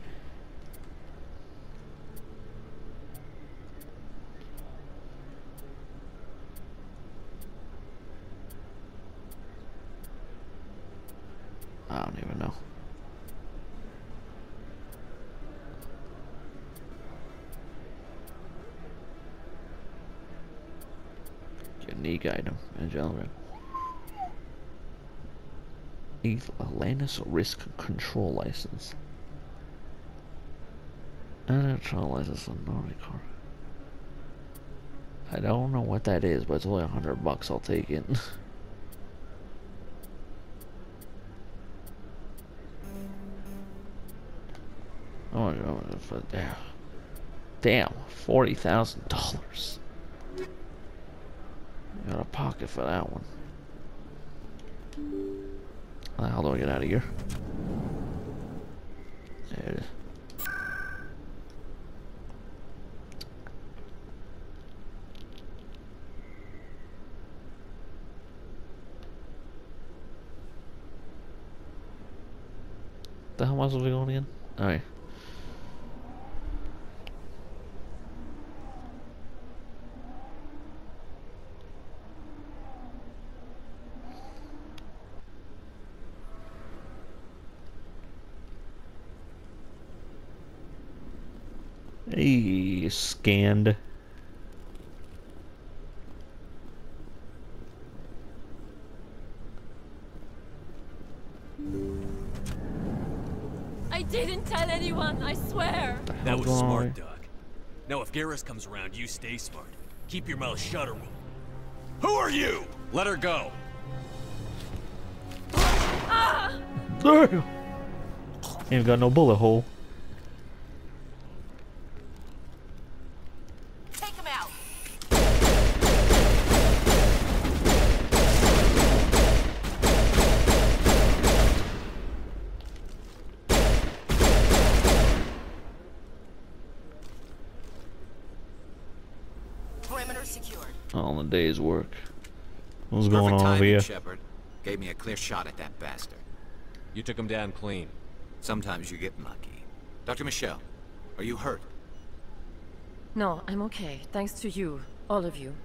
[SPEAKER 1] I don't even know. Unique item. Angelic. Atlantis Risk Control License. And trial license on Nordic. I don't know what that is, but it's only a hundred bucks. I'll take it. Oh, no, for damn, damn, forty thousand dollars. Got a pocket for that one. How do I get out of here? There it is. The hell was we going again? Alright. Hey, scanned.
[SPEAKER 4] I didn't tell anyone, I swear.
[SPEAKER 13] That was smart, Doug. Now if Garrus comes around, you stay smart. Keep your mouth shut or we'll... Who are you? Let her go.
[SPEAKER 4] Ah!
[SPEAKER 1] Damn. Ain't got no bullet hole.
[SPEAKER 4] Take him out.
[SPEAKER 9] Perimeter secured.
[SPEAKER 1] All the day's work. What's
[SPEAKER 18] Perfect
[SPEAKER 1] going on over
[SPEAKER 18] timing,
[SPEAKER 1] here?
[SPEAKER 18] Shepard. Gave me a clear shot at that bastard.
[SPEAKER 13] You took him down clean.
[SPEAKER 18] Sometimes you get lucky. Doctor Michelle, are you hurt?
[SPEAKER 10] No, I'm okay. Thanks to you. All of you.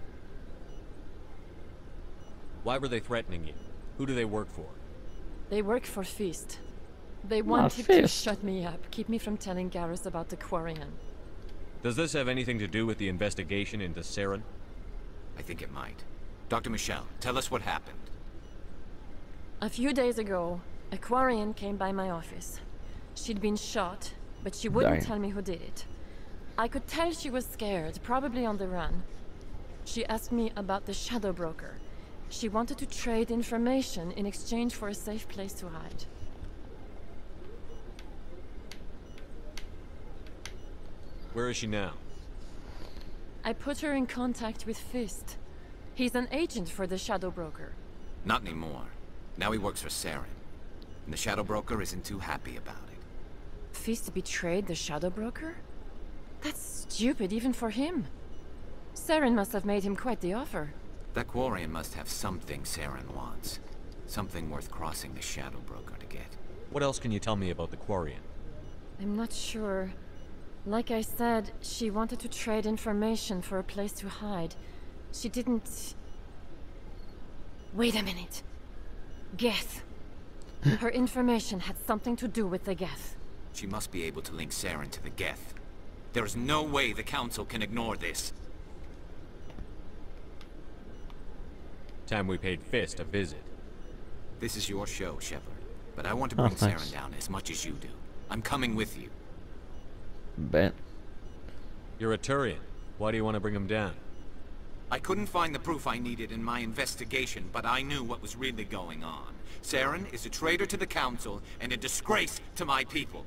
[SPEAKER 13] Why were they threatening you? Who do they work for?
[SPEAKER 10] They work for Feast. They wanted to
[SPEAKER 1] Feast.
[SPEAKER 10] shut me up, keep me from telling Garrus about the Quarian.
[SPEAKER 13] Does this have anything to do with the investigation into Saren?
[SPEAKER 18] I think it might. Doctor Michelle, tell us what happened.
[SPEAKER 10] A few days ago, a Quarian came by my office. She'd been shot, but she wouldn't
[SPEAKER 1] Damn.
[SPEAKER 10] tell me who did it. I could tell she was scared, probably on the run. She asked me about the Shadow Broker. She wanted to trade information in exchange for a safe place to hide.
[SPEAKER 13] Where is she now?
[SPEAKER 10] I put her in contact with Fist. He's an agent for the Shadow Broker.
[SPEAKER 18] Not anymore. Now he works for Saren. And the Shadow Broker isn't too happy about it.
[SPEAKER 10] Fist betrayed the Shadow Broker? That's stupid even for him. Saren must have made him quite the offer.
[SPEAKER 18] That Quarian must have something Saren wants. Something worth crossing the Shadow Broker to get.
[SPEAKER 13] What else can you tell me about the Quarian?
[SPEAKER 10] I'm not sure. Like I said, she wanted to trade information for a place to hide. She didn't... Wait a minute. Geth. Her information had something to do with the Geth.
[SPEAKER 18] She must be able to link Saren to the Geth. There is no way the Council can ignore this.
[SPEAKER 13] Time we paid Fist a visit.
[SPEAKER 18] This is your show, Shepard. But I want to
[SPEAKER 1] Oh,
[SPEAKER 18] bring
[SPEAKER 1] thanks.
[SPEAKER 18] Saren down as much as you do. I'm coming with you.
[SPEAKER 1] Bet.
[SPEAKER 13] You're a Turian. Why do you want to bring him down?
[SPEAKER 18] I couldn't find the proof I needed in my investigation, but I knew what was really going on. Saren is a traitor to the Council and a disgrace to my people.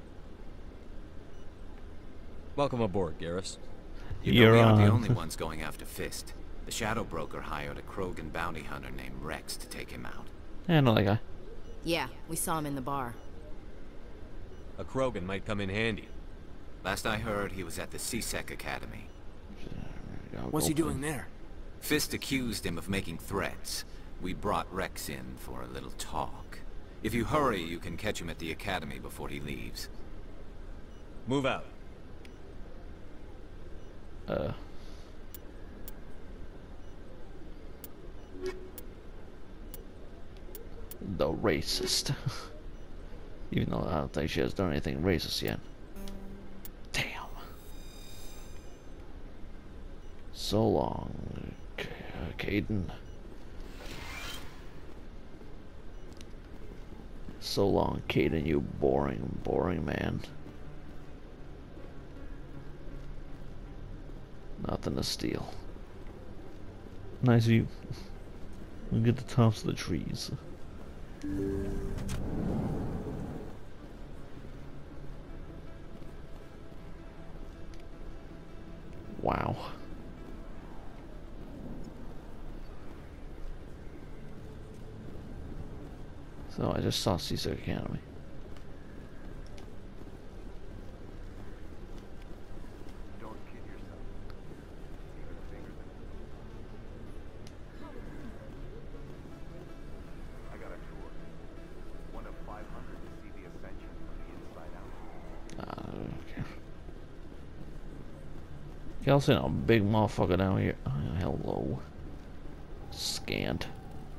[SPEAKER 13] Welcome aboard, Garrus.
[SPEAKER 18] You know
[SPEAKER 1] You're
[SPEAKER 18] we aren't the
[SPEAKER 1] on.
[SPEAKER 18] only ones going after Fist. The Shadow Broker hired a Krogan bounty hunter named Rex to take him out.
[SPEAKER 1] Yeah, I know that guy.
[SPEAKER 2] Yeah, we saw him in the bar.
[SPEAKER 13] A Krogan might come in handy.
[SPEAKER 18] Last I heard, he was at the C SEC Academy.
[SPEAKER 19] What's he doing there?
[SPEAKER 18] Fist accused him of making threats. We brought Rex in for a little talk. If you hurry, you can catch him at the Academy before he leaves.
[SPEAKER 13] Move out.
[SPEAKER 1] Uh. The racist. Even though I don't think she has done anything racist yet. Damn. So long, K- uh, Caden. So long, Caden, you boring, boring man. Nothing to steal. Nice view. Look at the tops of the trees. Wow. So I just saw C SEC Academy. Y'all seen a big motherfucker down here. Oh, hello. Scanned.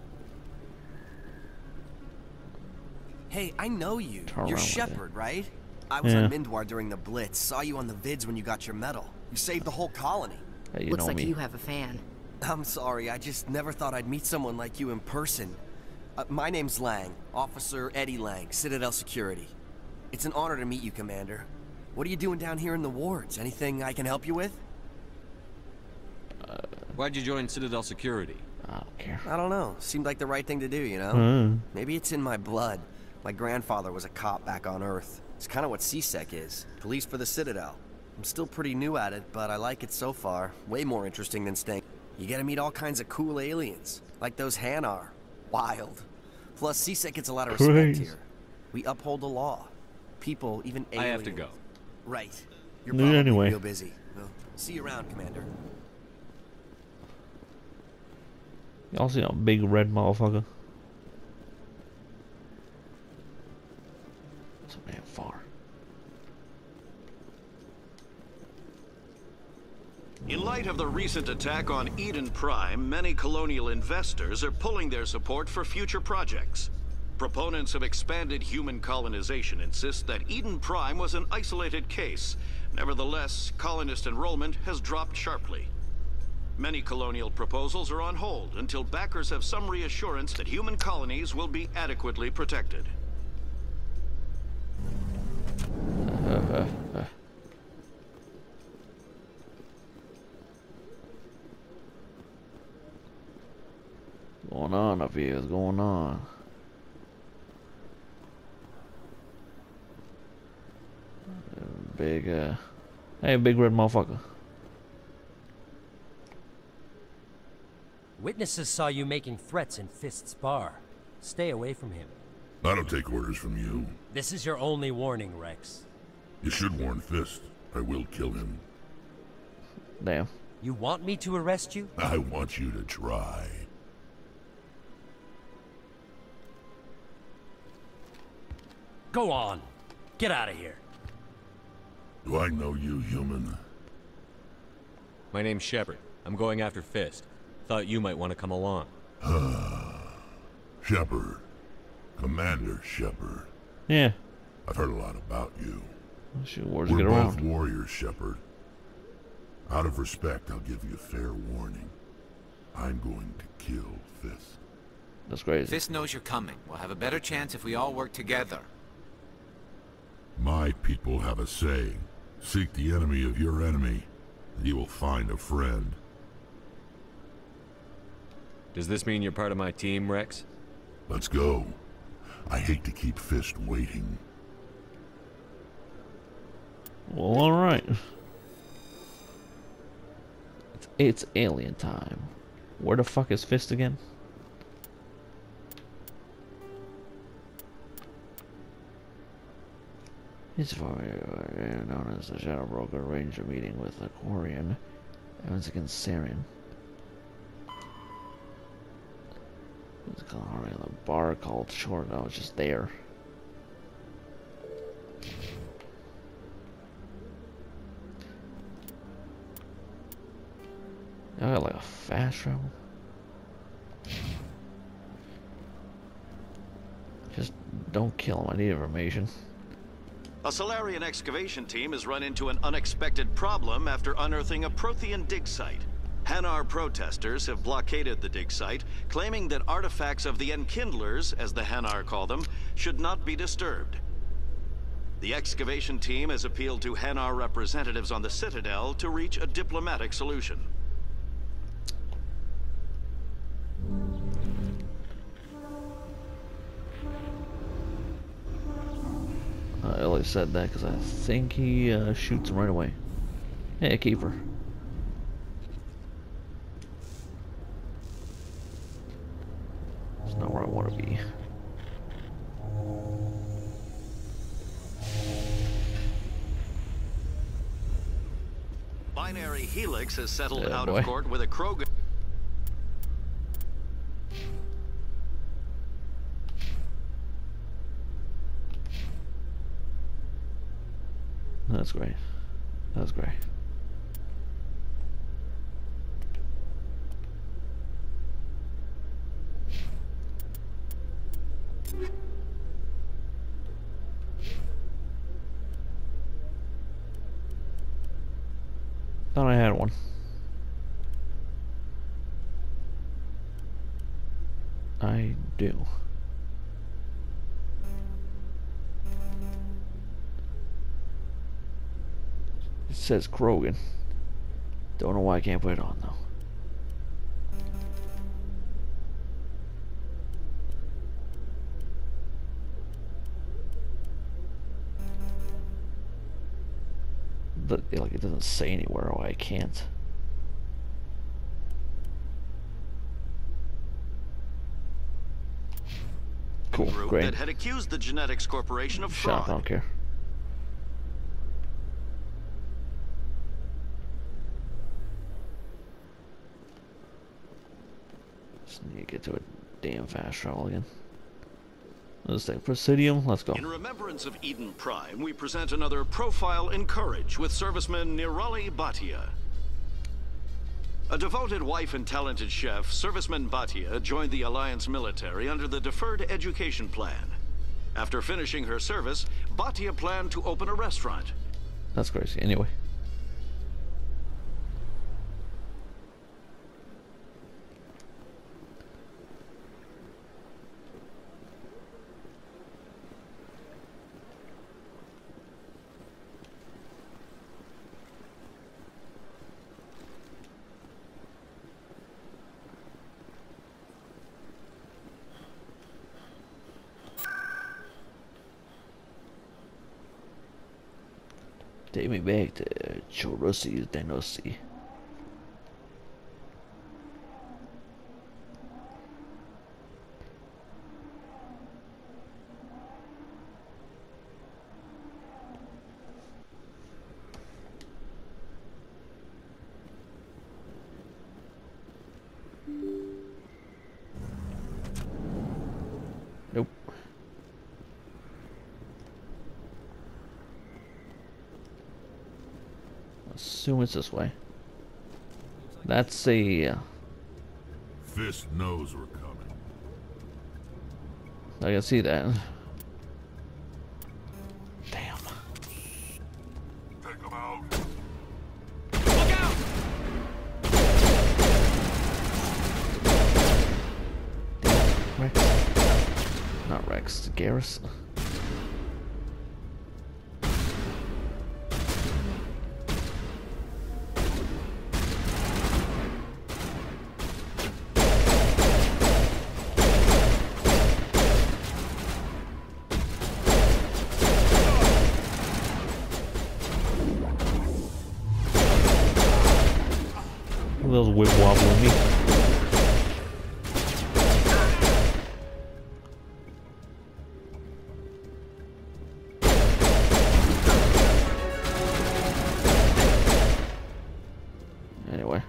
[SPEAKER 6] Hey, I know you.
[SPEAKER 1] Turn
[SPEAKER 6] You're
[SPEAKER 1] around with
[SPEAKER 6] Shepard, right? I was
[SPEAKER 1] Yeah.
[SPEAKER 6] on Mindwar during the Blitz. Saw you on the vids when you got your medal. You saved the whole colony.
[SPEAKER 1] Hey, you
[SPEAKER 2] Looks
[SPEAKER 1] know
[SPEAKER 2] like
[SPEAKER 1] me.
[SPEAKER 2] you have a fan.
[SPEAKER 6] I'm sorry, I just never thought I'd meet someone like you in person. Uh, my name's Lang, Officer Eddie Lang, Citadel Security. It's an honor to meet you, Commander. What are you doing down here in the wards? Anything I can help you with?
[SPEAKER 13] Why'd you join Citadel Security?
[SPEAKER 1] I don't care.
[SPEAKER 6] I don't know. Seemed like the right thing to do, you know?
[SPEAKER 1] Mm.
[SPEAKER 6] Maybe it's in my blood. My grandfather was a cop back on Earth. It's kind of what C SEC is. Police for the Citadel. I'm still pretty new at it, but I like it so far. Way more interesting than staying. You get to meet all kinds of cool aliens, like those Hanar. Wild. Plus, C SEC gets a lot of respect
[SPEAKER 1] Crazy.
[SPEAKER 6] here. We uphold the law. People, even aliens.
[SPEAKER 13] I have to go.
[SPEAKER 6] Right. You're
[SPEAKER 1] Yeah,
[SPEAKER 6] probably
[SPEAKER 1] anyway.
[SPEAKER 6] real busy. Well, see you around, Commander.
[SPEAKER 1] Y'all seen a big red motherfucker? So damn far.
[SPEAKER 7] In light of the recent attack on Eden Prime, many colonial investors are pulling their support for future projects. Proponents of expanded human colonization insist that Eden Prime was an isolated case. Nevertheless, colonist enrollment has dropped sharply. Many colonial proposals are on hold until backers have some reassurance that human colonies will be adequately protected.
[SPEAKER 1] Going on up here? What's going on? Big, uh, hey, big red motherfucker.
[SPEAKER 23] Witnesses saw you making threats in Fist's bar. Stay away from him.
[SPEAKER 14] I don't take orders from you.
[SPEAKER 23] This is your only warning, Rex.
[SPEAKER 14] You should warn Fist. I will kill him.
[SPEAKER 1] Damn.
[SPEAKER 23] You want me to arrest you?
[SPEAKER 14] I want you to try.
[SPEAKER 23] Go on. Get out of here.
[SPEAKER 14] Do I know you, human?
[SPEAKER 13] My name's Shepard. I'm going after Fist. Thought you might want to come along.
[SPEAKER 14] Shepard. Commander Shepard.
[SPEAKER 1] Yeah.
[SPEAKER 14] I've heard a lot about you.
[SPEAKER 1] Shoot, where'd
[SPEAKER 14] We're
[SPEAKER 1] you get
[SPEAKER 14] both
[SPEAKER 1] around?
[SPEAKER 14] warriors, Shepard. Out of respect, I'll give you a fair warning. I'm going to kill Fist.
[SPEAKER 1] That's crazy.
[SPEAKER 18] Fist knows you're coming. We'll have a better chance if we all work together.
[SPEAKER 14] My people have a saying. Seek the enemy of your enemy, and you will find a friend.
[SPEAKER 13] Does this mean you're part of my team, Rex?
[SPEAKER 14] Let's go. I hate to keep Fist waiting.
[SPEAKER 1] Well, alright. It's, it's alien time. Where the fuck is Fist again? He's known as the Shadow Broker, arranged a meeting with the Quarian. Evans against Sarian. It's called the bar called Short. I was just there. I got like a fast travel. Just don't kill him. I need information.
[SPEAKER 7] A Solarian excavation team has run into an unexpected problem after unearthing a Prothean dig site. Hanar protesters have blockaded the dig site, claiming that artifacts of the Enkindlers, as the Hanar call them, should not be disturbed. The excavation team has appealed to Hanar representatives on the Citadel to reach a diplomatic solution.
[SPEAKER 1] I only said that because I think he uh, shoots him right away. Hey, keeper.
[SPEAKER 7] Binary Helix has settled
[SPEAKER 1] Yeah,
[SPEAKER 7] out
[SPEAKER 1] boy.
[SPEAKER 7] of court with a Krogan.
[SPEAKER 1] That's great. That's great. Thought I had one. I do. It says Krogan. Don't know why I can't put it on though. But like it doesn't say anywhere why I can't. Cool,
[SPEAKER 7] Group
[SPEAKER 1] great.
[SPEAKER 7] that had accused the Genetics Corporation of
[SPEAKER 1] Shut up, I
[SPEAKER 7] fraud.
[SPEAKER 1] don't care. Just need to get to a damn fast travel again. Let's take Presidium, let's go.
[SPEAKER 7] In remembrance of Eden Prime, we present another profile in courage with serviceman Nirali Bhatia. A devoted wife and talented chef, serviceman Bhatia joined the Alliance military under the Deferred Education Plan. After finishing her service, Bhatia planned to open a restaurant.
[SPEAKER 1] That's crazy. Anyway. Take me back to Chorosi's dynasty. Nope. Assume it's this way. That's a. Uh,
[SPEAKER 14] Fist knows we're coming.
[SPEAKER 1] I can see that.
[SPEAKER 14] Take him out.
[SPEAKER 1] Rex. Not Rex, Garrus. Those whip wobbling me. Anyway.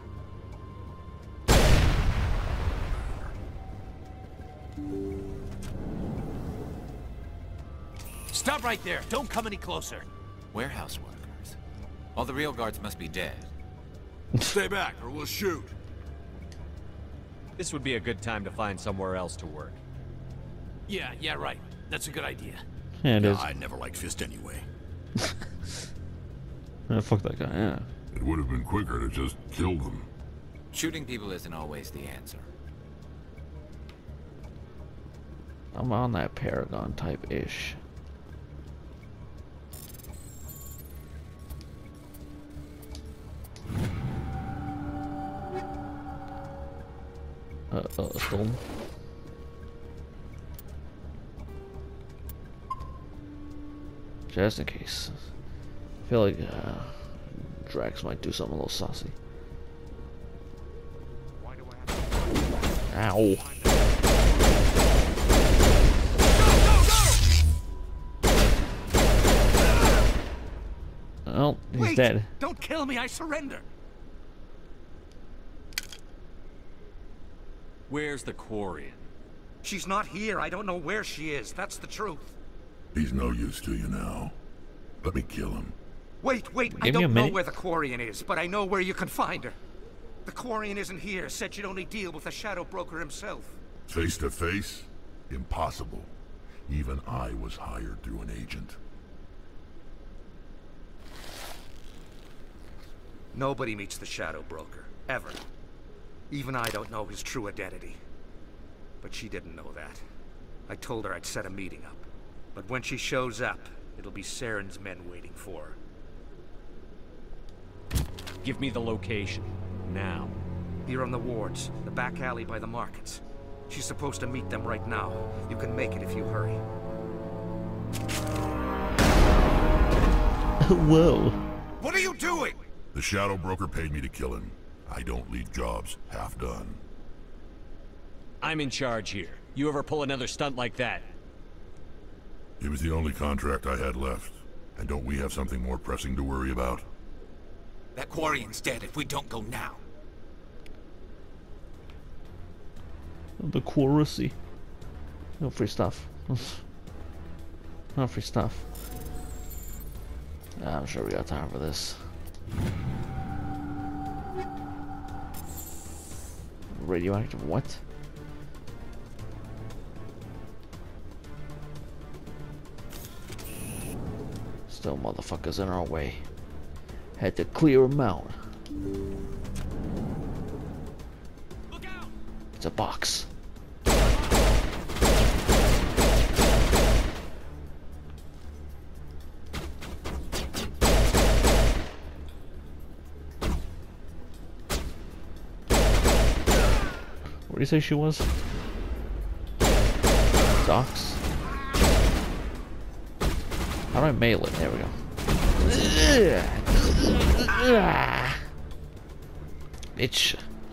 [SPEAKER 18] Stop right there. Don't come any closer. Warehouse workers. All the real guards must be dead.
[SPEAKER 11] Stay back, or we'll shoot.
[SPEAKER 13] This would be a good time to find somewhere else to work.
[SPEAKER 19] Yeah, yeah, right. That's a good idea.
[SPEAKER 1] Yeah, it
[SPEAKER 11] Yeah,
[SPEAKER 1] is.
[SPEAKER 11] I never liked Fist anyway.
[SPEAKER 1] Yeah, fuck that guy, yeah.
[SPEAKER 14] It would have been quicker to just kill them.
[SPEAKER 18] Shooting people isn't always the answer.
[SPEAKER 1] I'm on that Paragon type-ish. Uh, uh, stolen. Just in case. I feel like uh, Drax might do something a little saucy. Ow. Well, He's
[SPEAKER 19] Wait!
[SPEAKER 1] dead.
[SPEAKER 19] Don't kill me, I surrender!
[SPEAKER 13] Where's the Quarian?
[SPEAKER 19] She's not here. I don't know where she is. That's the truth.
[SPEAKER 14] He's no use to you now. Let me kill him.
[SPEAKER 19] Wait, wait.
[SPEAKER 1] Give
[SPEAKER 19] I
[SPEAKER 1] me a
[SPEAKER 19] don't know
[SPEAKER 1] minute.
[SPEAKER 19] where the Quarian is, but I know where you can find her. The Quarian isn't here. Said she'd only deal with the Shadow Broker himself.
[SPEAKER 14] Face to face? Impossible. Even I was hired through an agent.
[SPEAKER 19] Nobody meets the Shadow Broker. Ever. Even I don't know his true identity. But she didn't know that. I told her I'd set a meeting up. But when she shows up, it'll be Saren's men waiting for her.
[SPEAKER 13] Give me the location. Now.
[SPEAKER 19] Here on the wards, the back alley by the markets. She's supposed to meet them right now. You can make it if you hurry.
[SPEAKER 1] Whoa.
[SPEAKER 8] What are you doing?
[SPEAKER 14] The Shadow Broker paid me to kill him. I don't leave jobs half done.
[SPEAKER 13] I'm in charge here. You ever pull another stunt like that?
[SPEAKER 14] It was the only contract I had left. And don't we have something more pressing to worry about?
[SPEAKER 18] That Quarian's dead if we don't go now.
[SPEAKER 1] The Quaracy. No free stuff. No free stuff. I'm sure we got time for this. Radioactive what? Still motherfuckers in our way. Had to clear them out.
[SPEAKER 19] Look out!
[SPEAKER 1] It's a box. Where do you say she was? Docks? How do I mail it? There we go. Bitch.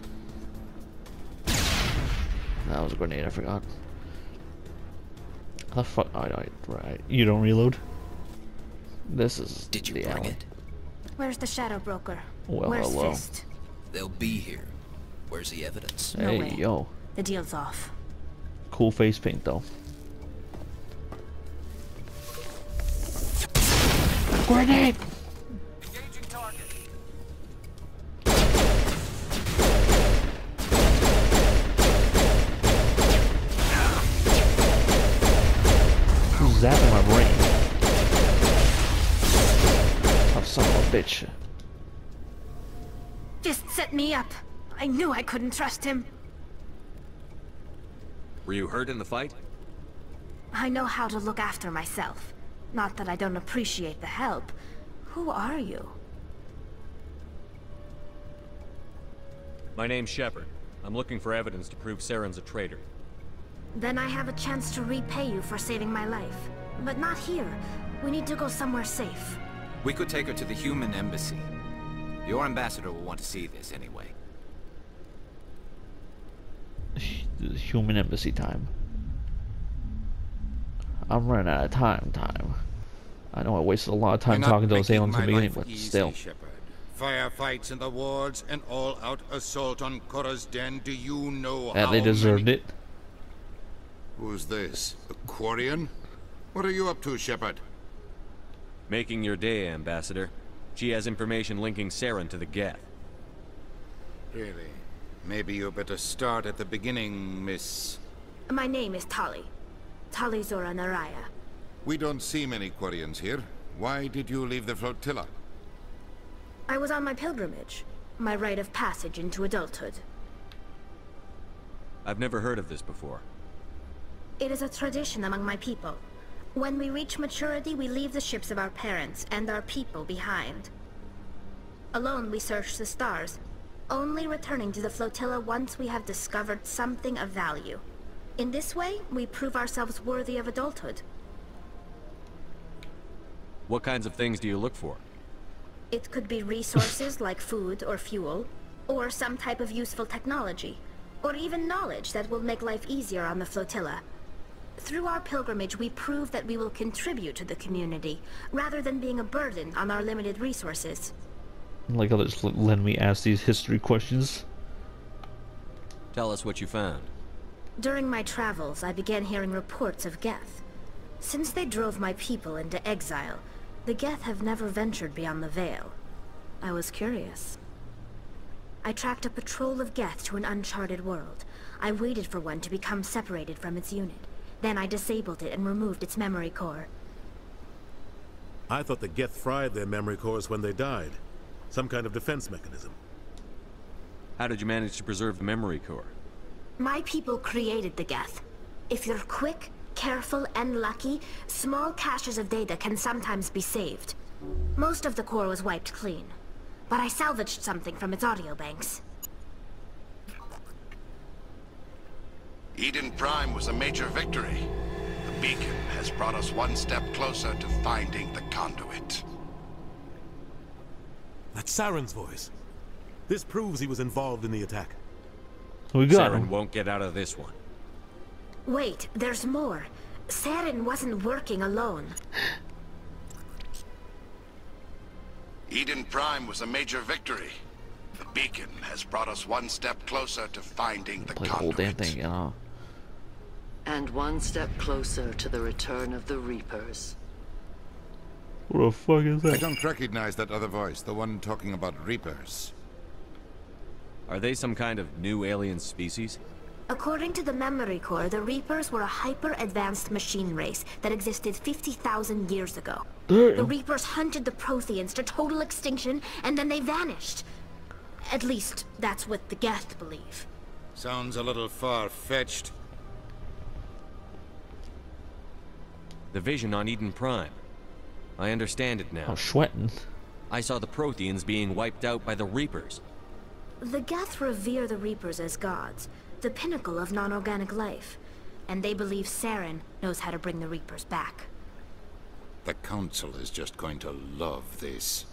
[SPEAKER 1] That was a grenade, I forgot. How the fuck? Oh, no, right. You don't reload? This is
[SPEAKER 3] Did you
[SPEAKER 1] the
[SPEAKER 3] bring
[SPEAKER 1] alley.
[SPEAKER 3] it?
[SPEAKER 15] Where's the Shadow Broker?
[SPEAKER 1] Well,
[SPEAKER 15] Where's
[SPEAKER 1] hello.
[SPEAKER 15] Fist?
[SPEAKER 3] They'll be here. Where's the evidence?
[SPEAKER 15] No
[SPEAKER 1] Hey,
[SPEAKER 15] way.
[SPEAKER 1] yo.
[SPEAKER 15] The deal's off.
[SPEAKER 1] Cool face paint, though. Grenade!
[SPEAKER 19] Engaging target.
[SPEAKER 1] Who's zapping my brain? Oh, son of a bitch.
[SPEAKER 15] Just set me up. I knew I couldn't trust him.
[SPEAKER 13] Were you hurt in the fight?
[SPEAKER 15] I know how to look after myself. Not that I don't appreciate the help. Who are you?
[SPEAKER 13] My name's Shepard. I'm looking for evidence to prove Saren's a traitor.
[SPEAKER 15] Then I have a chance to repay you for saving my life. But not here. We need to go somewhere safe.
[SPEAKER 18] We could take her to the human embassy. Your ambassador will want to see this anyway.
[SPEAKER 1] Human embassy time. I'm running out of time, time. I know I wasted a lot of time
[SPEAKER 12] You're not
[SPEAKER 1] talking to those
[SPEAKER 12] making
[SPEAKER 1] aliens in
[SPEAKER 12] my
[SPEAKER 1] the beginning,
[SPEAKER 12] life
[SPEAKER 1] but
[SPEAKER 12] easy,
[SPEAKER 1] still.
[SPEAKER 12] Shepard. Firefights in the wards, an all-out assault on Korra's den. Do you know
[SPEAKER 1] That
[SPEAKER 12] how
[SPEAKER 1] they deserved
[SPEAKER 12] many...
[SPEAKER 1] it.
[SPEAKER 12] Who's this? A Quarian? What are you up to, Shepard?
[SPEAKER 13] Making your day, Ambassador. She has information linking Saren to the Geth.
[SPEAKER 12] Really? Maybe you better start at the beginning, Miss...
[SPEAKER 15] My name is Tali. Tali Zora Naraya.
[SPEAKER 12] We don't see many Quarians here. Why did you leave the flotilla?
[SPEAKER 15] I was on my pilgrimage. My rite of passage into adulthood.
[SPEAKER 13] I've never heard of this before.
[SPEAKER 15] It is a tradition among my people. When we reach maturity, we leave the ships of our parents and our people behind. Alone, we search the stars, only returning to the flotilla once we have discovered something of value. In this way, we prove ourselves worthy of adulthood.
[SPEAKER 13] What kinds of things do you look for?
[SPEAKER 15] It could be resources like food or fuel, or some type of useful technology, or even knowledge that will make life easier on the flotilla. Through our pilgrimage, we prove that we will contribute to the community, rather than being a burden on our limited resources.
[SPEAKER 1] Like how they just let me ask these history questions.
[SPEAKER 13] Tell us what you found.
[SPEAKER 15] During my travels, I began hearing reports of Geth. Since they drove my people into exile, the Geth have never ventured beyond the Veil. I was curious. I tracked a patrol of Geth to an uncharted world. I waited for one to become separated from its unit. Then I disabled it and removed its memory core.
[SPEAKER 5] I thought the Geth fried their memory cores when they died. Some kind of defense mechanism.
[SPEAKER 13] How did you manage to preserve the memory core?
[SPEAKER 15] My people created the Geth. If you're quick, careful, and lucky, small caches of data can sometimes be saved. Most of the core was wiped clean, but I salvaged something from its audio banks.
[SPEAKER 8] Eden Prime was a major victory. The beacon has brought us one step closer to finding the conduit.
[SPEAKER 5] That's Saren's voice. This proves he was involved in the attack.
[SPEAKER 1] We got
[SPEAKER 13] Saren
[SPEAKER 1] him.
[SPEAKER 13] won't get out of this one.
[SPEAKER 15] Wait, there's more. Saren wasn't working alone.
[SPEAKER 8] Eden Prime was a major victory. The beacon has brought us one step closer to finding the
[SPEAKER 1] Play the whole damn
[SPEAKER 8] conduit.
[SPEAKER 1] thing, you know.
[SPEAKER 16] And one step closer to the return of the Reapers.
[SPEAKER 1] What the fuck is
[SPEAKER 12] I
[SPEAKER 1] that?
[SPEAKER 12] don't recognize that other voice, the one talking about Reapers.
[SPEAKER 13] Are they some kind of new alien species?
[SPEAKER 15] According to the memory core, the Reapers were a hyper-advanced machine race that existed fifty thousand years ago.
[SPEAKER 1] Damn.
[SPEAKER 15] The Reapers hunted the Protheans to total extinction, and then they vanished. At least, that's what the Geth believe.
[SPEAKER 12] Sounds a little far-fetched.
[SPEAKER 13] The vision on Eden Prime. I understand it now.
[SPEAKER 1] I'm sweating.
[SPEAKER 13] I saw the Protheans being wiped out by the Reapers.
[SPEAKER 15] The Geth revere the Reapers as gods, the pinnacle of non-organic life, and they believe Saren knows how to bring the Reapers back.
[SPEAKER 12] The Council is just going to love this.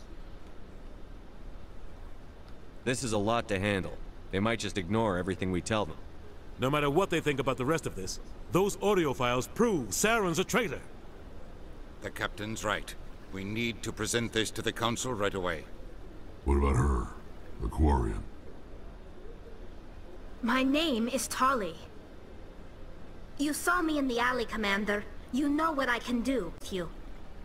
[SPEAKER 13] This is a lot to handle. They might just ignore everything we tell them.
[SPEAKER 5] No matter what they think about the rest of this, those audio files prove Saren's a traitor.
[SPEAKER 12] The Captain's right. We need to present this to the Council right away.
[SPEAKER 14] What about her? The Quarian?
[SPEAKER 15] My name is Tali. You saw me in the alley, Commander. You know what I can do with you.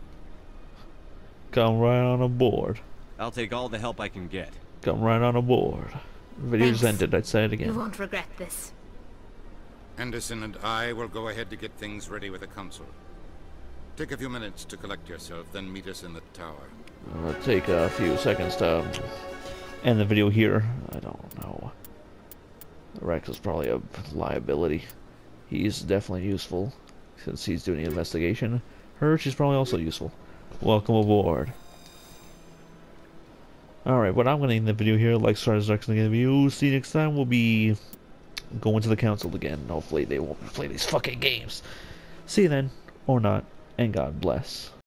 [SPEAKER 1] Come right on aboard.
[SPEAKER 13] I'll take all the help I can get.
[SPEAKER 1] Come right on aboard. Video's
[SPEAKER 15] Thanks.
[SPEAKER 1] ended, I'd say it
[SPEAKER 15] You
[SPEAKER 1] again.
[SPEAKER 15] won't regret this.
[SPEAKER 12] Anderson and I will go ahead to get things ready with the Council. Take a few minutes to collect yourself, then meet us in the tower.
[SPEAKER 1] I'll take a few seconds to end the video here. I don't know. Rex is probably a liability. He's definitely useful since he's doing the investigation. Her, she's probably also useful. Welcome aboard. Alright, but I'm going to end the video here. Like, subscribe, Rex, and the video. See you next time. We'll be going to the Council again. Hopefully they won't play these fucking games. See you then, or not, and God bless.